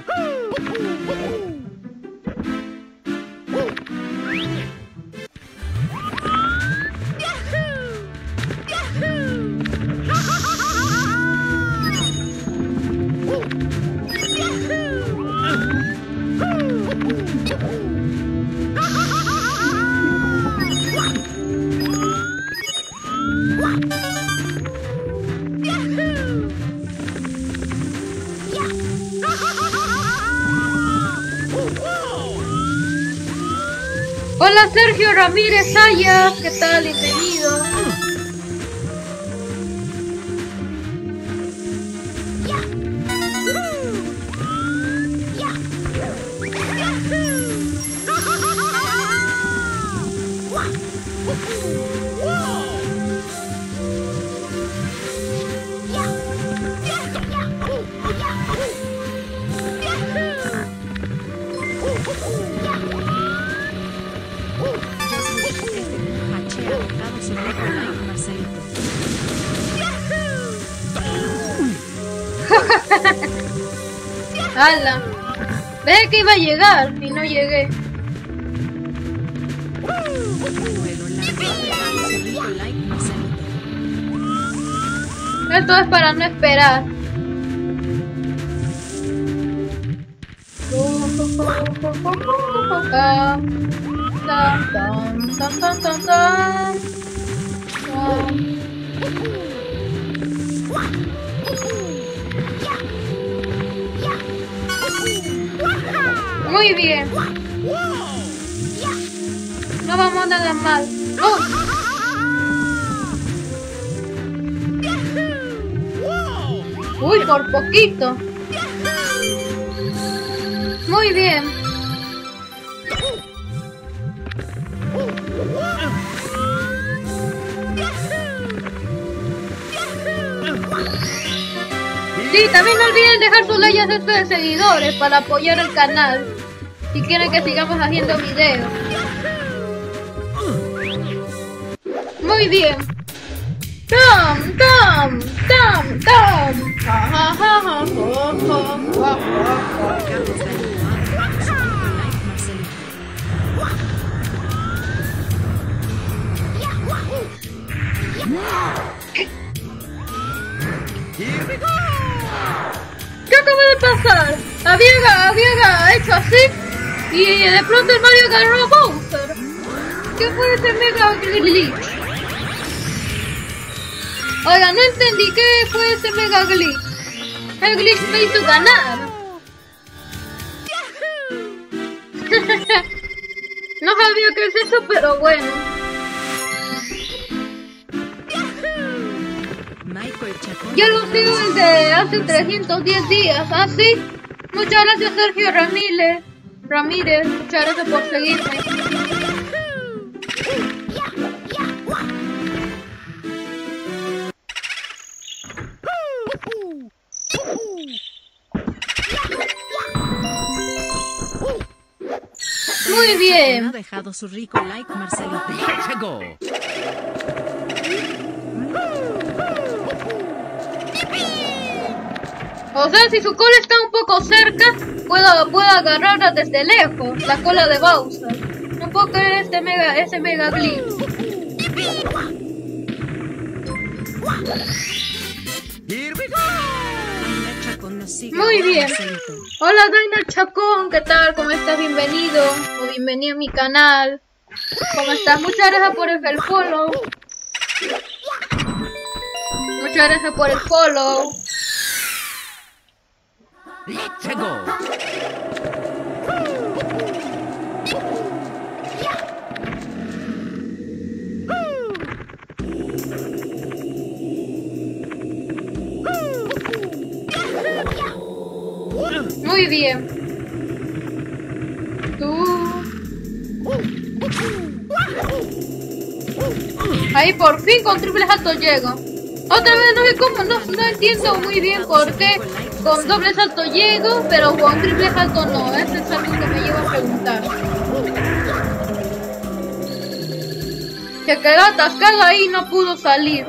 Hola Sergio Ramírez Sayas, ¿qué tal? Bienvenido. ¡Hala! Ve que iba a llegar y no llegué. Esto es para no esperar. Muy bien. No vamos nada mal. ¡Oh! Uy, por poquito. Muy bien. Sí, también no olviden dejar su like y hacerse de seguidores para apoyar el canal. Si quieren que sigamos haciendo videos. Muy bien. ¡Tam, tam! ¡Tam, tam! ¡Ja, ja, ja, ja, ja, ¿Qué acaba de pasar? Había hecho así y de pronto el Mario agarró a Bowser. ¿Qué fue ese mega glitch? Oiga, no entendí qué fue ese mega glitch. El glitch me hizo ganar. No sabía qué es eso, pero bueno. Yo lo sigo desde hace 310 días. ¿Ah, sí? Muchas gracias, Sergio Ramírez, muchas gracias por seguirme. Muy bien. Ha dejado su rico like, Marcelito. Let's go. O sea, si su cola está un poco cerca, puedo agarrarla desde lejos, la cola de Bowser. No puedo creer ese mega glitch. Here we go. Muy bien. Hola Dainer Chacón, ¿qué tal? ¿Cómo estás? Bienvenido o bienvenido a mi canal. ¿Cómo estás? Muchas gracias por el follow. Muchas gracias por el follow. Let's go. Muy bien. Ahí por fin con triple salto llego. Otra vez no sé cómo, no entiendo muy bien por qué con doble salto llego, pero con triple salto no. Eso es algo que me lleva a preguntar. Se quedó atascado ahí y no pudo salir.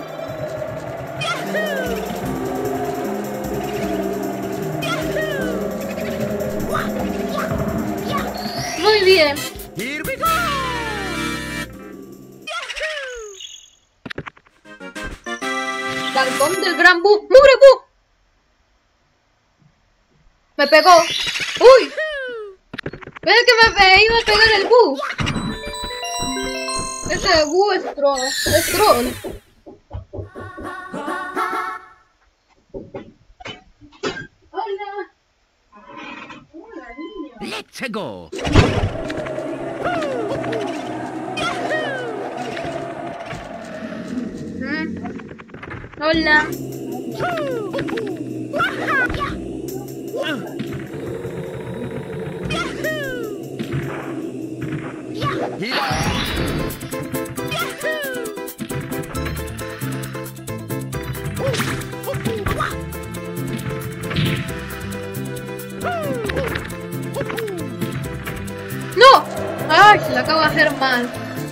Muy bien. Here we go. Balcón del Gran Bu. ¡Mugre Bu! Me pegó. ¡Uy! ¿Ves que me iba a pegar el Bu? Ese Bu es troll. Hola. Hola, niña. Let's go. Hola. ¡No! ¡Ay! Se la acabo de hacer mal.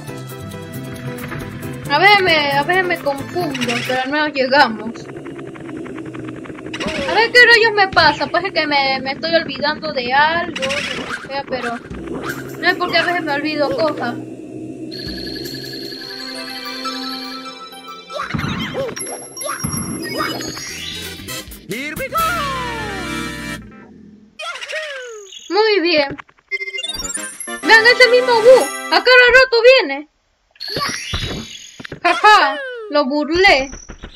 A veces me confundo, pero al menos llegamos. A ver qué rayos me pasa. Parece que me estoy olvidando de algo, de lo que sea, pero no es porque a veces me olvido cosas. Here we go. Muy bien. Vean ese mismo Bu. A cada rato viene. Jaja, lo burlé.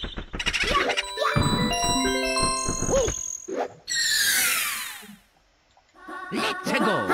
Let's go.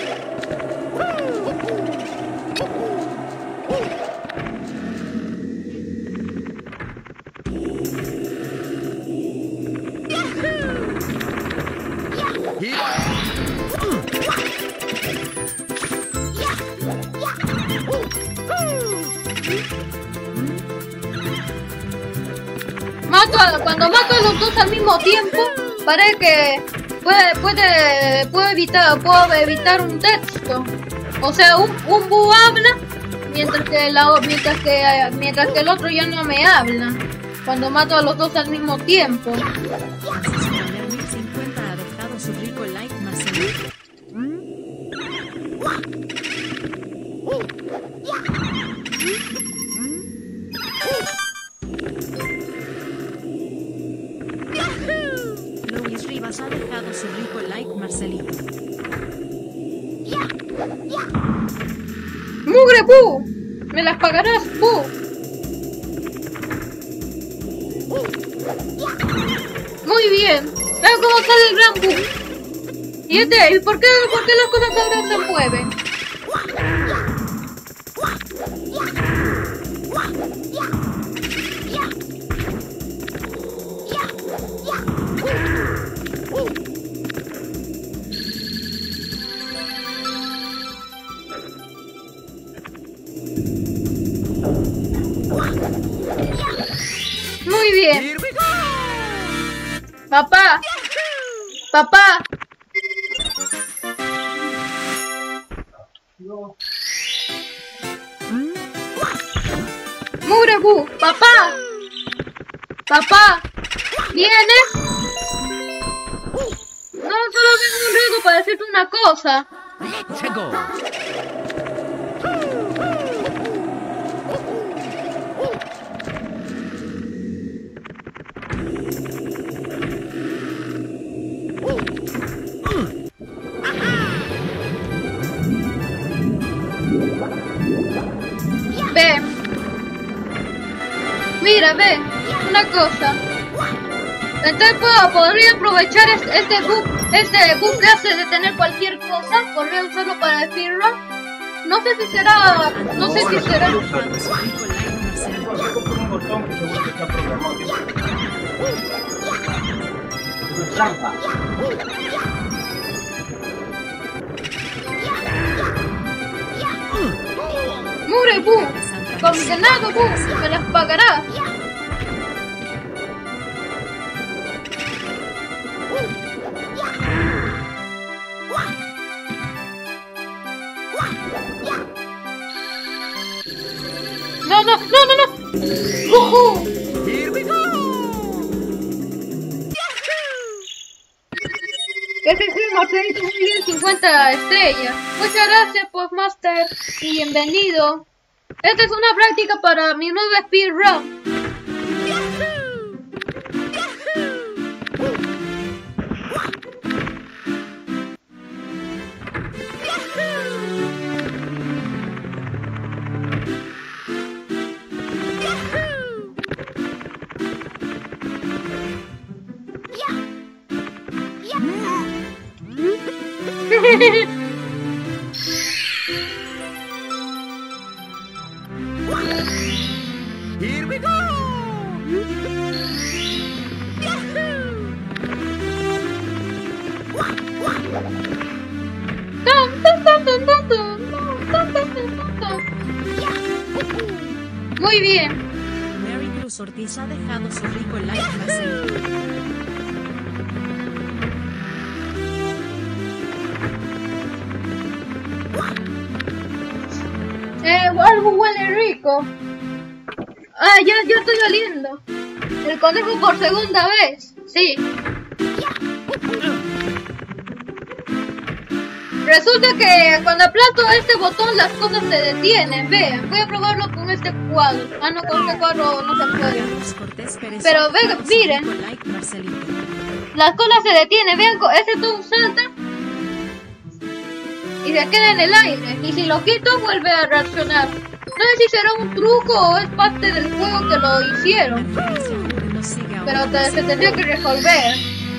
Cuando mato a los dos al mismo tiempo, parece que puedo evitar un texto. O sea, un Bu habla mientras que el otro ya no me habla. Cuando mato a los dos al mismo tiempo. 1050 ha dejado su rico like, Marcelito. Luis Rivas ha dejado su rico like, Marcelito. ¡Mugre Bu! Me las pagarás, Bu. Muy bien. Veo cómo sale el gran Bu. ¿Y por qué las cosas ahora se mueven? Muy bien. Here we go. Papá. Papá. Murebu, papá. Papá. ¿Vienes? No, solo vengo un rato para decirte una cosa. Let's go. Ve. Mira, ve. Una cosa. Entonces podría aprovechar este bug que hace de tener cualquier cosa. Podría usarlo para decirlo. No sé si será. No sé si será. No sé cómo un botón que seguro que está programado. Es trampa. Murebu, condenado Bu, me las pagarás. No, no, no, no, no. Here we go. Ese es el Marcelito, muy bien, 50 estrellas. Muchas gracias, Postmaster, y bienvenido. Esta es una práctica para mi nuevo speedrun. Here we go. Muy bien. Mary Cruz Ortiz ha dejado su rico like, Marcelito. Algo huele rico. Ah, ya estoy oliendo. El conejo por segunda vez. Sí. Resulta que cuando aplasto este botón las cosas se detienen. Vean, voy a probarlo con este cuadro. Ah, no, con este cuadro no se puede. Pero vean, miren. Las cosas se detienen. Vean, este todo salta y se queda en el aire. Y si lo quito vuelve a reaccionar. No sé si será un truco o es parte del juego que lo hicieron. Pero se tendría que resolver.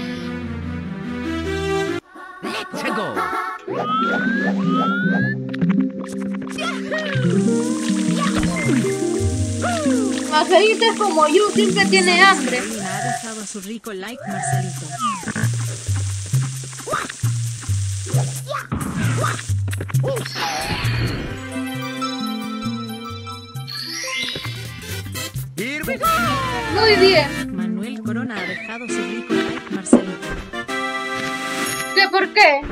Let's go. Marcelito es como yo, siempre tiene hambre. Ha dejado su rico like, Marcelito. Here we go. Muy bien. Manuel Corona ha dejado su rico like, Marcelito. ¿Qué por qué?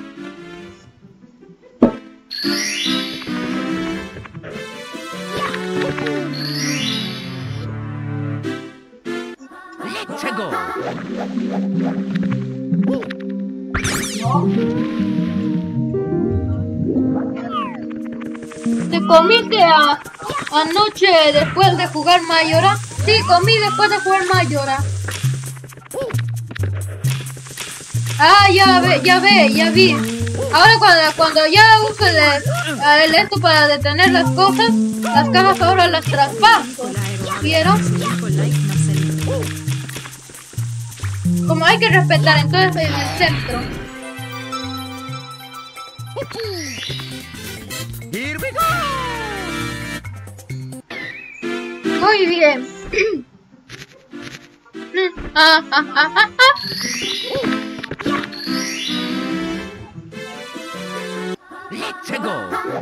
Let's go. ¿Te comiste anoche después de jugar Mayora? Sí, comí después de jugar Mayora. Ah, ya vi. Ahora cuando ya use el esto para detener las cosas, las cajas ahora las traspaso. ¿Vieron? Como hay que respetar entonces en el centro. Here we go. Muy bien. Let's go.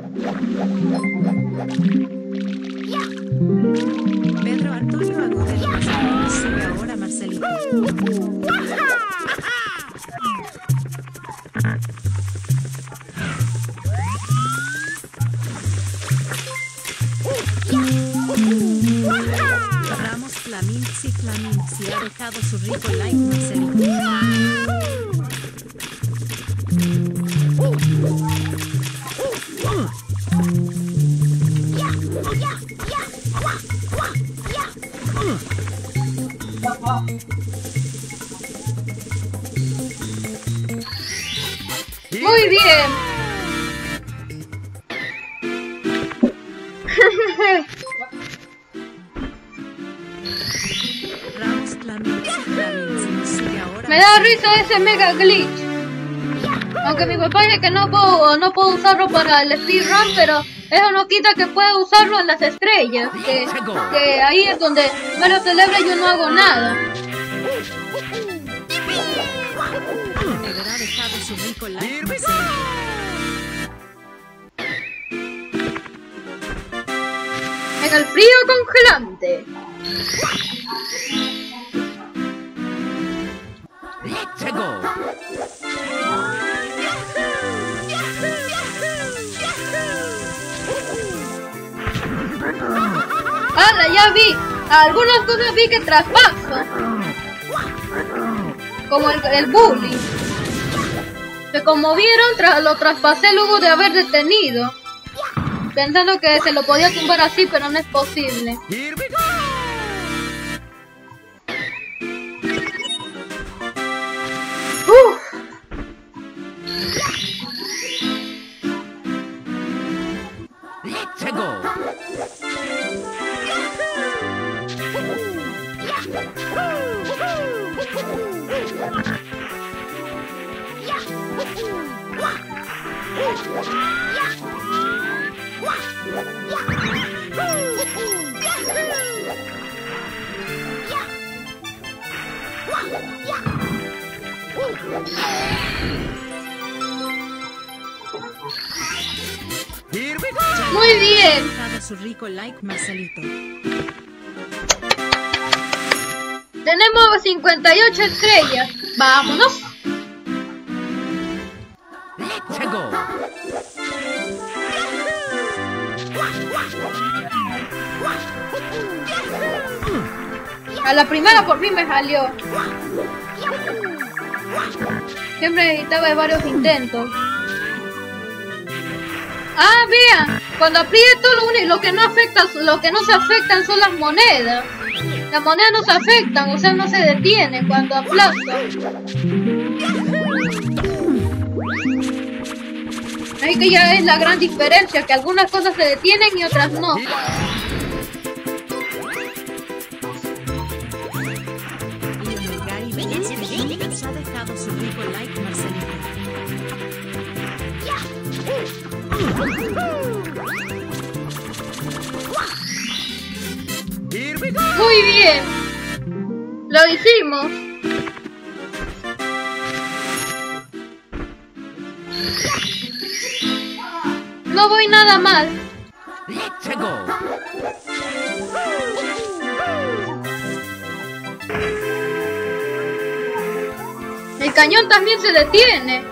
Pedro Antonio Agudelo Marcelino sube ahora Marcelito. Ramos Flaminci ha dejado su rico like Marcelito. Muy bien. Ramos Flaminci sube ahora. Me da risa ese mega glitch. Aunque mi papá dice que no puedo usarlo para el speedrun, pero eso no quita que pueda usarlo en las estrellas. Que ahí es donde me lo celebra y yo no hago nada. Habrá dejado su rico like Here we Marcelito. En el frío congelante. Let's go. ¡Hala! Ya vi. Algunas cosas vi que traspaso. Como el bully. Que como vieron, lo traspasé luego de haber detenido. Pensando que se lo podía tumbar así, pero no es posible. Here we go. ¡Uf! Let's go. Here we go. Muy bien. Dejado su rico like Marcelito. Tenemos 58 estrellas. ¡Vámonos! Let's go. A la primera por fin me salió. Siempre necesitaba varios intentos. Ah, vean, cuando aprieto lo que no se afectan son las monedas. Las monedas no se afectan, o sea, no se detienen cuando aplasto. Ahí que ya es la gran diferencia, que algunas cosas se detienen y otras no. Lionel Gary Velázquez Juniors ha dejado su rico like Marcelito. Here we go. Muy bien. Lo hicimos. No voy nada mal. Let's go. El cañón también se detiene.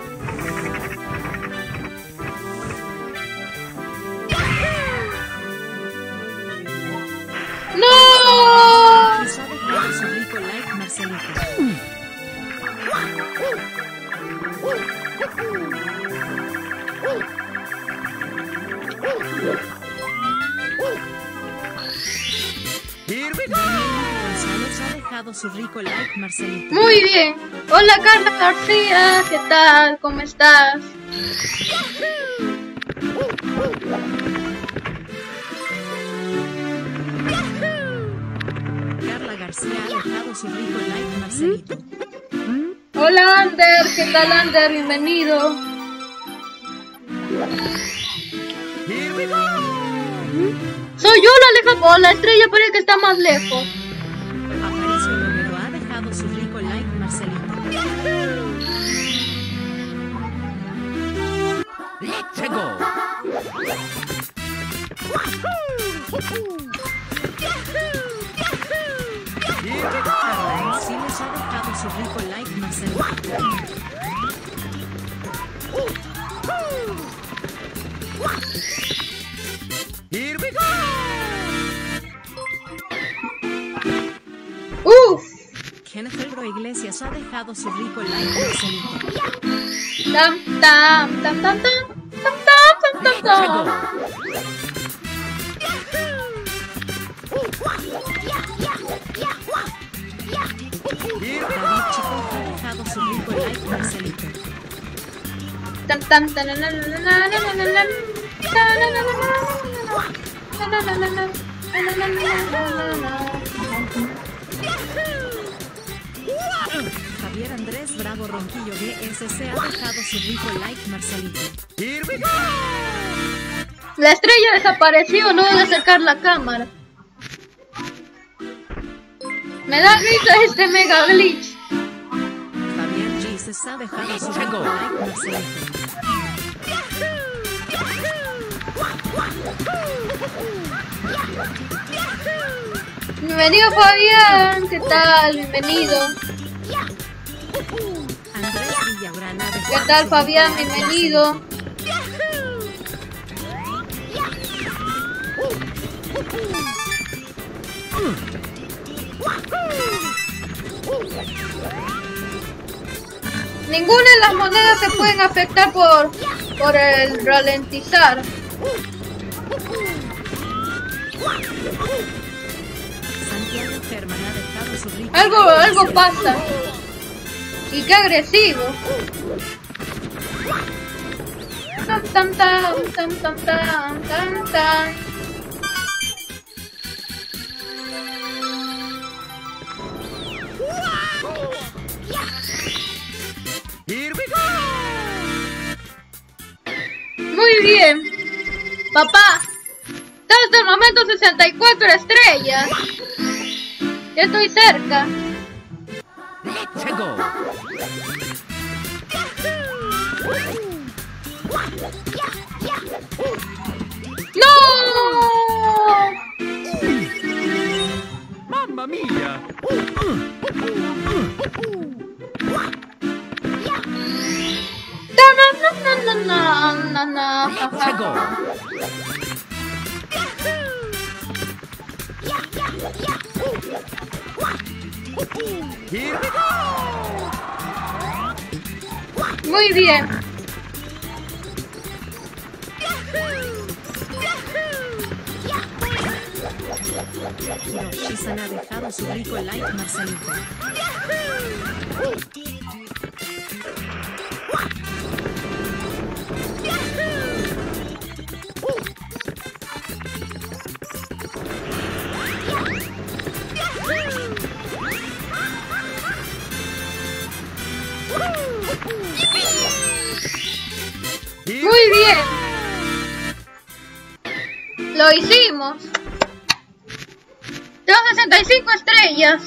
¡No! Quizá dejado su rico like Marcelito. Here we go. González ha dejado su rico like, Marcelito. Muy bien. Hola Carla García, ¿qué tal? ¿Cómo estás? Carla García ha dejado su rico like, Marcelito. Hola Ander, ¿qué tal Ander? Bienvenido. Here we go. Soy yo la lejos. Oh, la estrella parece que está más lejos. Aparicio Romero ha dejado su rico like, Marcelito. Let's go. Here we go. Carla Siles ha dejado su rico like, Marcelito. Here we go. Uf. Kenneth Elbro Iglesias ha dejado su rico like, Marcelito. Tam tam tam tam tam tam tam tam Let's tam. go. Here we David Chico ha dejado su rico like, Marcelito. Tam tam tam na na na na na na na na. Ta na na na na na na na na na na na na. Javier Andrés Bravo Ronquillo GSC ha dejado su rico like, Marcelito. Here we go. La estrella desapareció, no voy a acercar la cámara. Me da risa este mega glitch. Fabián Jesus ha dejado su rico like, Marcelito. Bienvenido Fabián, ¿qué tal? Bienvenido. Andrés Villagrán ha dejado ¿Qué tal su Fabián? rico like, Bienvenido. Ninguna de las monedas se pueden afectar por el ralentizar. Santiago Germán ha dejado su rico Algo like, pasa. Y qué agresivo. Tam tam tam tam tam tam tam tam. Here we go. Muy bien. Papá, hasta el momento 64 estrellas. Ya estoy cerca. Let's go. ¡No! Mamma mia. Let's go. Here we go. Muy bien. Shisan ha dejado su rico like, Marcelito. Muy bien. Lo hicimos. Tengo 65 estrellas.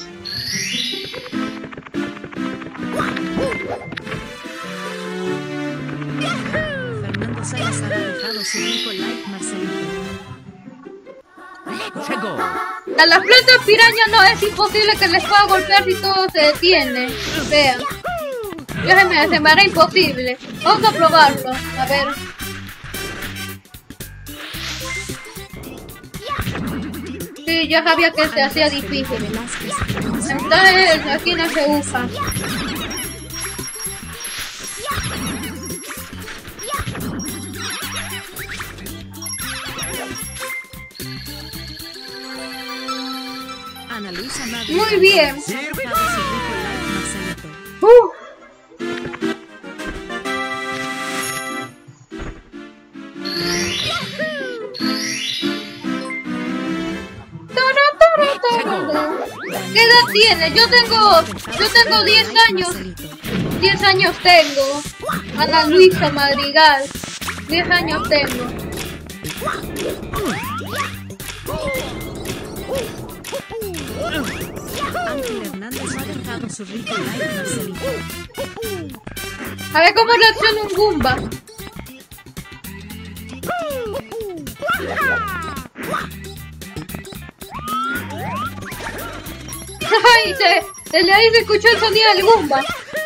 Fernando Salazar ha dejado su rico like, Marcelito. Let's go. A las plantas pirañas no es imposible que les pueda golpear si todo se detiene. Vean. Se me hará imposible. Vamos a probarlo. A ver. Sí, yo sabía que se hacía difícil. Velázquez. Entonces aquí no se usa. Ana Luisa Madrigal. Muy bien. Se ha dejado su rico like, Marcelito. ¿Qué edad tiene? Yo tengo 10 años. 10 años tengo. Ana Luisa Madrigal. 10 años tengo. Ángel Hernández ha dejado su rico like, Marcelito. A ver cómo reacciona un Goomba. Ay, desde ahí se escuchó el sonido del Goomba.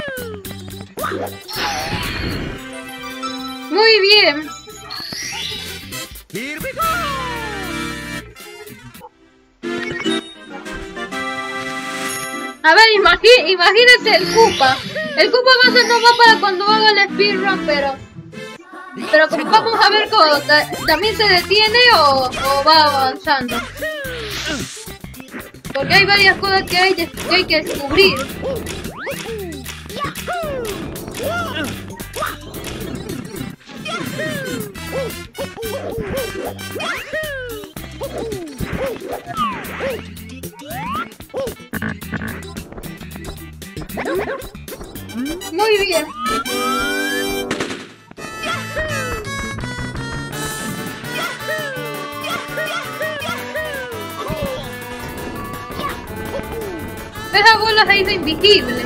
Muy bien. Here we go. A ver, imagínense el Koopa. El Koopa va a ser nomás para cuando haga el speedrun, pero como vamos a ver cómo también se detiene o va avanzando. Porque hay varias cosas que hay que descubrir. Muy bien. Esa bola se hizo invisible.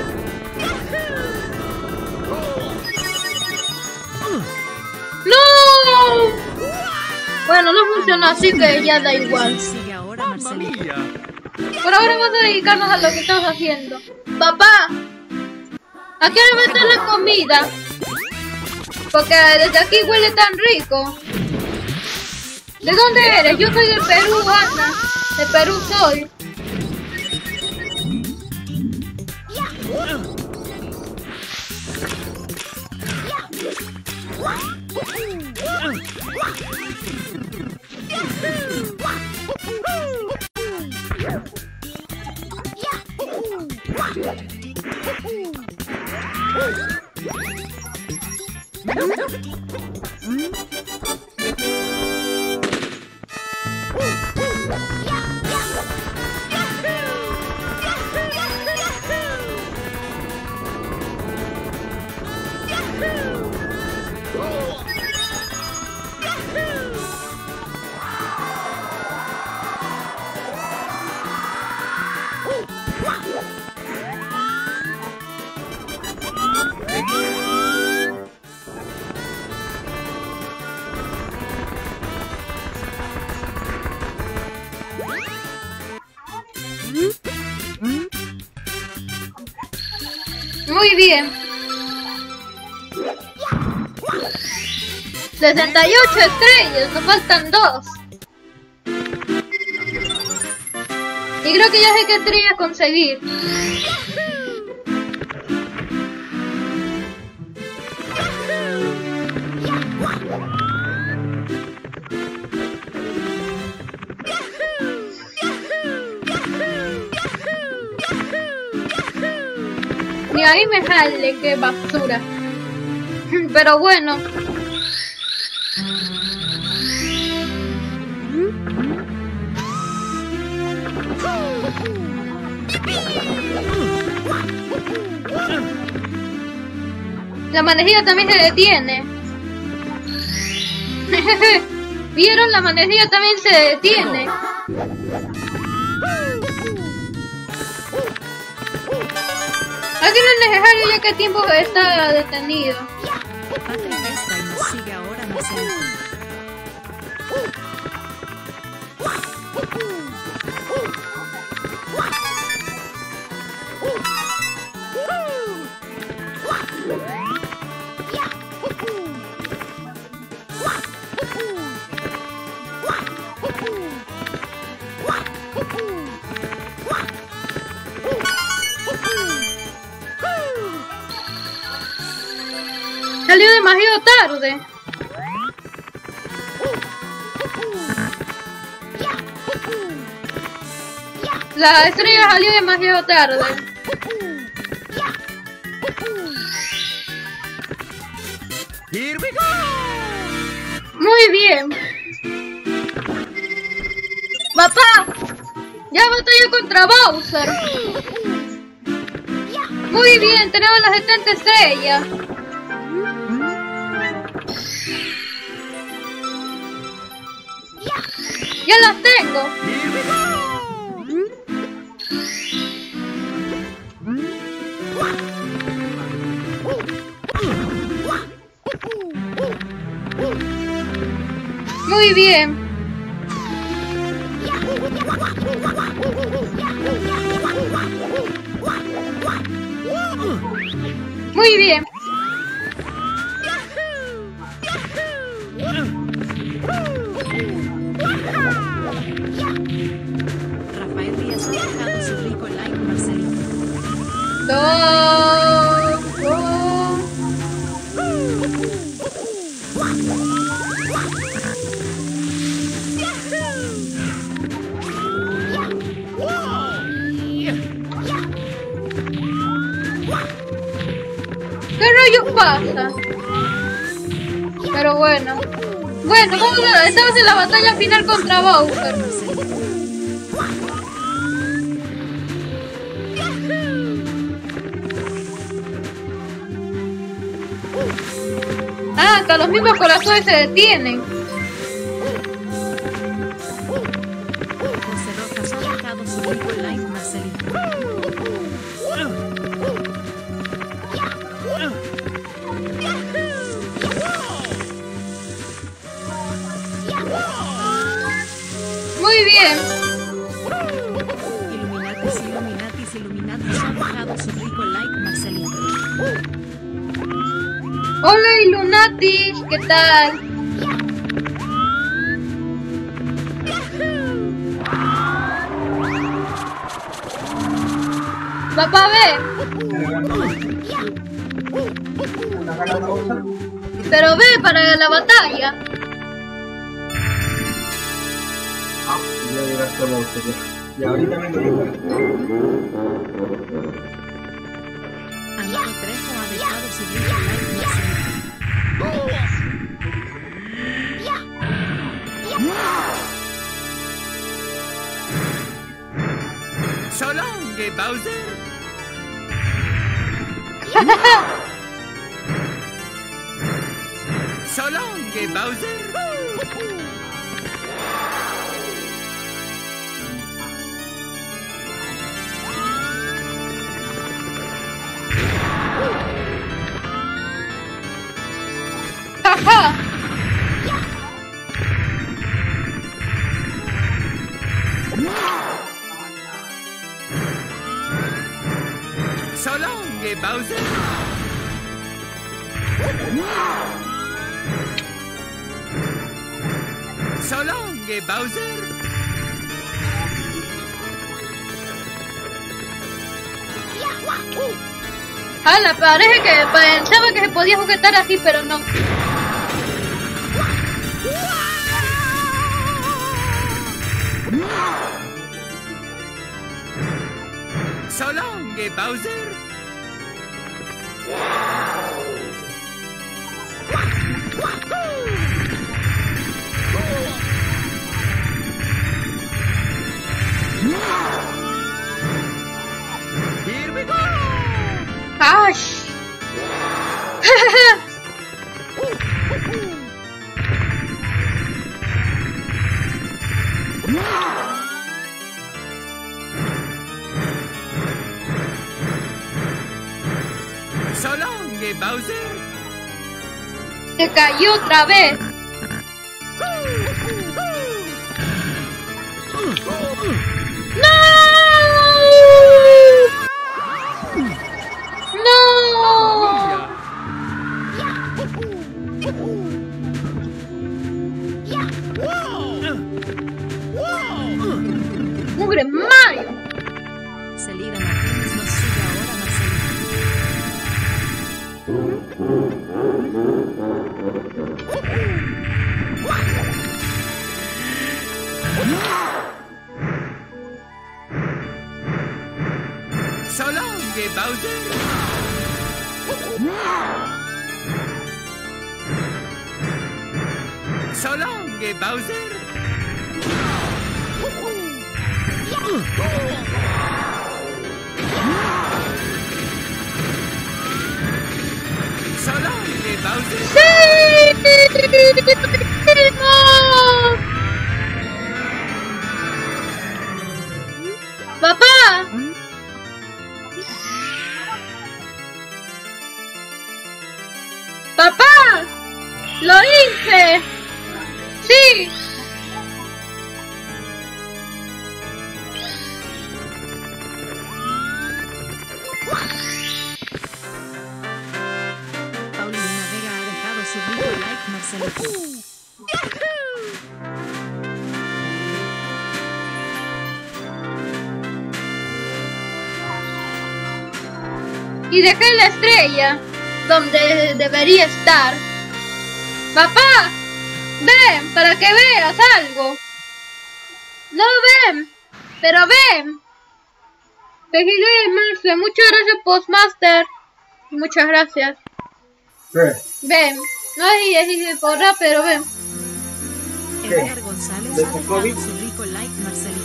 ¡No! Bueno, no funcionó, así que ya da igual. Sigue ahora, Mamma Marcelito. mia. Por ahora vamos a dedicarnos a lo que estamos haciendo. Papá, ¿a qué hora va a estar la comida? Porque desde aquí huele tan rico. ¿De dónde eres? Yo soy de Perú, Ana. De Perú soy. Muy bien. 68 estrellas, nos faltan 2. Y creo que ya sé qué estrella conseguir. Ni ahí me jale, qué basura. Pero bueno. La manejilla también se detiene. ¿Vieron? La manejilla también se detiene. Aquí no es necesario ya que tiempo está detenido. Patrick está y nos sigue ahora, Marcelito. Salió demasiado tarde. La estrella salió demasiado tarde. Here we go. Muy bien. Papá, ya batalla contra Bowser. Muy bien, tenemos las 70 estrellas. Ya las tengo. Here we go. Muy bien. Muy bien. Rafael Díaz ha dejado su rico like, Marcelito. Dos. ¿Qué rayos pasa? Pero bueno. Bueno, estamos en la batalla final contra Bowser. Ah, hasta los mismos corazones se detienen. José Rojas ha dejado su rico like, Marcelito. Muy bien. Illuminatis ha dejado su rico like, Marcelito. Hola Illuminatis, ¿qué tal? Papá, ve. Pero ve para la batalla. Ya llegaste a Bowser. Y ahorita me digo. Amado Trejo ha dejado su rico like, Marcelito. So long, Bowser. So long, Bowser. Jaja. So long, Bowser. So long, Bowser. Ala, parece que pensaba que se podía juguetar así, pero no. So long, Bowser. Here we go. ¡Ash! So long, Bowser. Se cayó otra vez. ¡No! ¡No! ¡Mugre Mario! Celida Martínez nos sigue ahora, Marcelito. Bowser. So long, Bowser. So long, Bowser. ¡Sí! ¡Papá! ¡Papá! ¡Lo hice! ¡Sí! Paulina Vega ha dejado su rico like, Marcelito. Y dejé la estrella donde debería estar. Papá, ven para que veas algo. No ven, pero ven. Pejile Marce, muchas gracias Postmaster. Muchas gracias. ¿Qué? Ven, no es porra, pero ven. Edgar González ¿De ha tu dejado COVID? su rico like, Marcelito.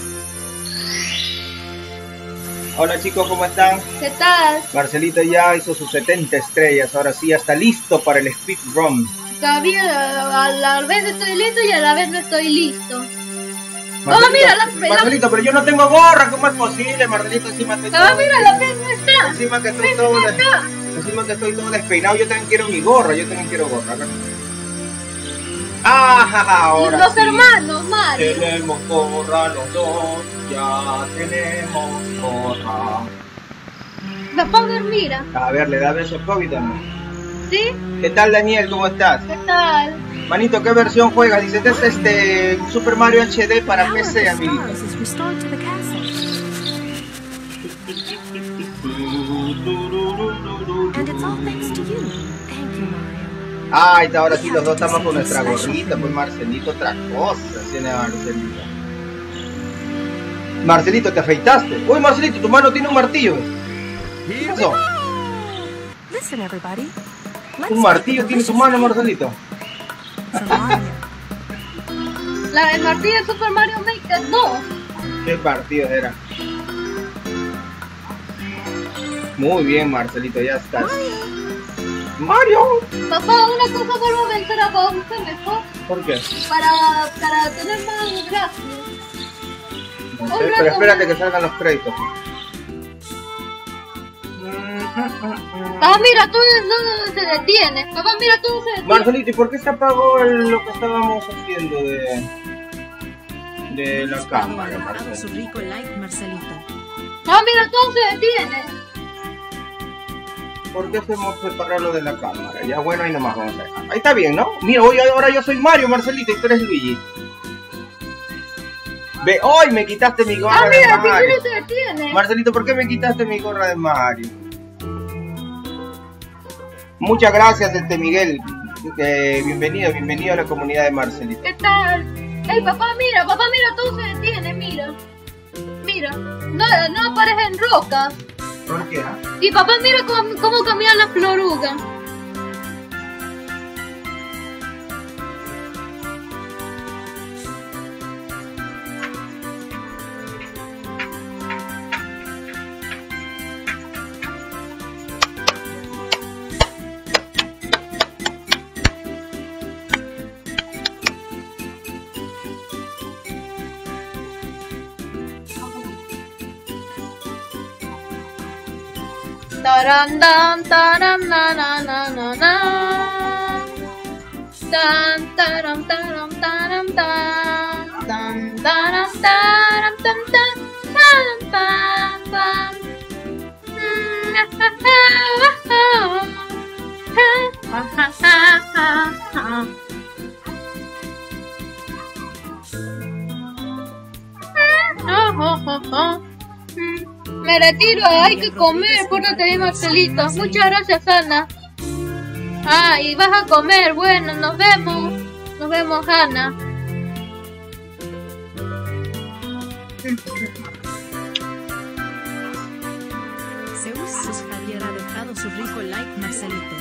Hola chicos, ¿cómo están? ¿Qué tal? Marcelito ya hizo sus 70 estrellas, ahora sí, ya está listo para el speedrun. Todavía a la vez estoy listo y a la vez no estoy listo. Mira, Marcelito, pero yo no tengo gorra, ¿cómo es posible? Marcelito, encima estoy todo, mira, la vez no está. encima que estoy todo, encima que estoy todo despeinado, yo también quiero mi gorra, ¿verdad? Ahora Los sí. hermanos, Mario. Tenemos gorra los dos, ya tenemos gorra. Papá, mira. A ver, ¿le da beso COVID o no? ¿Sí? ¿Qué tal, Daniel? ¿Cómo estás? ¿Qué tal? Manito, ¿qué versión juegas? Dice, es Super Mario HD para Power of PC, the amiguito. stars is restored to the castle. And it's all thanks to you. Thank you, Mario. Ay, ahora sí los dos estamos con nuestra gorrita, pues Marcelito, otra cosa, tiene Marcelito. Marcelito, ¿te afeitaste? Uy, Marcelito, tu mano tiene un martillo. ¿Qué pasó? Listen, everybody. Un martillo tiene tu mano, Marcelito. La del martillo de Super Mario Maker 2. ¿Qué partido era? Muy bien, Marcelito, ya estás. ¡Mario! Papá, una cosa vuelvo a vencer a Bowser mejor. ¿Por qué? Para tener más gracia. No sé, pero espérate que salgan los créditos. Ah, mira, todo no se detiene. Papá, mira, todo se detiene. Marcelito, ¿y por qué se apagó lo que estábamos haciendo de la cámara, Ha dejado su Marcelito? rico like, Marcelito. Ah, mira, todo se detiene. ¿Por qué hacemos separar lo de la cámara? Ya bueno, ahí nomás vamos a dejar. Ahí está bien, ¿no? Mira, hoy ahora yo soy Mario, Marcelito, y tú eres Luigi. Ve, hoy me quitaste mi gorra Ah, de mira, Mario. sí, se detiene. Marcelito, ¿por qué me quitaste mi gorra de Mario? Muchas gracias, Miguel. Bienvenido a la comunidad de Marcelito. ¿Qué tal? Ey, papá, mira, todo se detiene, mira. Mira, no aparecen rocas. ¿Por qué? Y papá, mira cómo caminan las florugas. Taram dan taram na na na na na. Dan taram taram taram dan. Dan taram taram tam tam tam pam pam. Me retiro, hay que comer, pórtate bien, Marcelito. Muchas gracias, Ana. Ah, y vas a comer, bueno, nos vemos. Nos vemos, Ana. Javier ha dejado su rico like, Marcelito.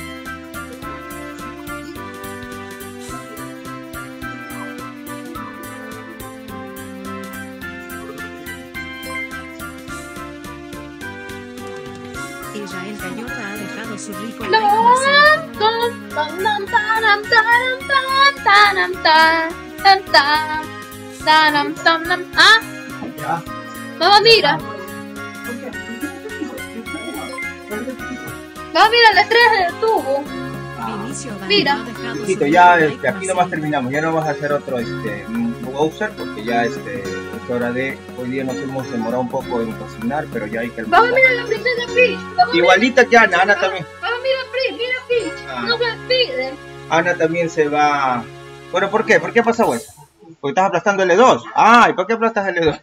Israel Gallola ha dejado su rico like, Marcelito. Ah, Ya. mamá, mira. Mamá, mira la estrella del tubo. Vinicio Abando Mira. ha dejado su Listo, rico ya like, aquí nomás terminamos. Ya no vamos a hacer otro Bowser porque ya es hora de. Hoy día nos hemos demorado un poco en cocinar, pero ya hay que Mamá, almorzar. mira la princesa Peach. Mamá, Igualita que Ana, Ana también. mamá, mira Peach. Ah. No se despide. Ana también se va. Bueno, ¿por qué? ¿Por qué ha pasado eso? Porque estás aplastando L2. Ah, ¿y por qué aplastas L2?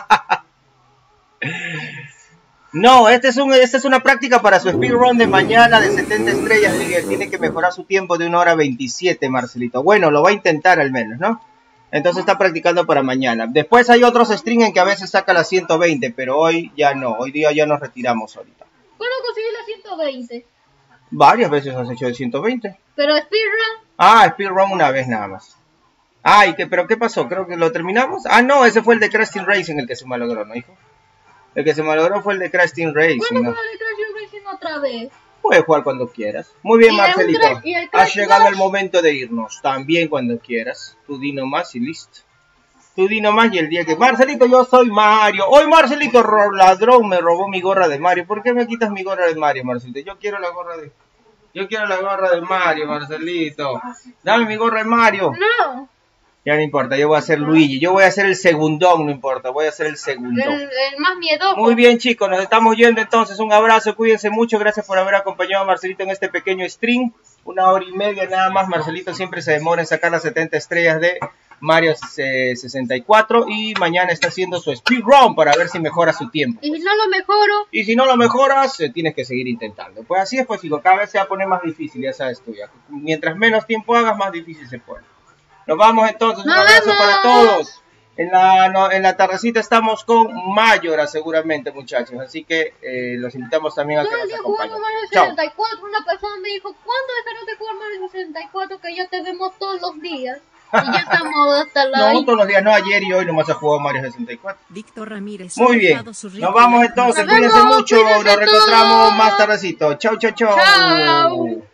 No, esta es una práctica para su speedrun de mañana de 70 estrellas, Miguel. Tiene que mejorar su tiempo de 1 hora 27, Marcelito. Bueno, lo va a intentar al menos, ¿no? Entonces está practicando para mañana. Después hay otros streams en que a veces saca las 120, pero hoy ya no. Hoy día ya nos retiramos ahorita. ¿Cuándo conseguí la 120? Varias veces has hecho de 120. Pero speedrun. Ah, speedrun una vez nada más. Ay, ¿pero qué pasó? Creo que lo terminamos. Ah, no, ese fue el de Crash Team Racing el que se malogró, ¿no, hijo? El que se malogró fue el de Crash Team Racing, ¿Cuándo ¿no? fue el Crash Racing otra vez? Puedes jugar cuando quieras. Muy bien, ¿Y el Marcelito. Crash- y el Crash Ha llegado Dash? el momento de irnos. También cuando quieras. Tú di nomás y listo. Tú di nomás y el día que... Marcelito, yo soy Mario. Hoy Marcelito ladrón me robó mi gorra de Mario. ¿Por qué me quitas mi gorra de Mario, Marcelito? Yo quiero la gorra de Mario, Marcelito. Dame mi gorra de Mario. No. Ya no importa, yo voy a ser Luigi. Yo voy a ser el segundón, no importa. Voy a ser el segundón. El más miedoso. Muy bien, chicos, nos estamos yendo entonces. Un abrazo, cuídense mucho. Gracias por haber acompañado a Marcelito en este pequeño stream. 1 hora y media nada más. Marcelito siempre se demora en sacar las 70 estrellas de Mario 64. Y mañana está haciendo su speedrun para ver si mejora su tiempo. Y si no lo mejoro, Y si no lo mejoras, tienes que seguir intentando. Pues así es, pues, digo, cada vez se va a poner más difícil, ya sabes tú. Ya. Mientras menos tiempo hagas, más difícil se pone. Nos vamos entonces, un ¡Nos abrazo vemos! para todos. En la tardecita estamos con Mayora seguramente, muchachos. Así que los invitamos también a que todo el nos día acompañen. jugando Mario Chao. 64. Una persona me dijo, ¿cuándo dejaron de jugar Mario 64? Que ya te vemos todos los días. Y ya estamos hasta la... No, todos los días, no, ayer y hoy nomás ha jugado Mario 64. Víctor Ramírez ha Muy bien, dejado su rico nos vamos like, entonces, Nos cuídense vemos, mucho, cuídense nos reencontramos todos. más tardecito. Chau, chau, chau. Chao.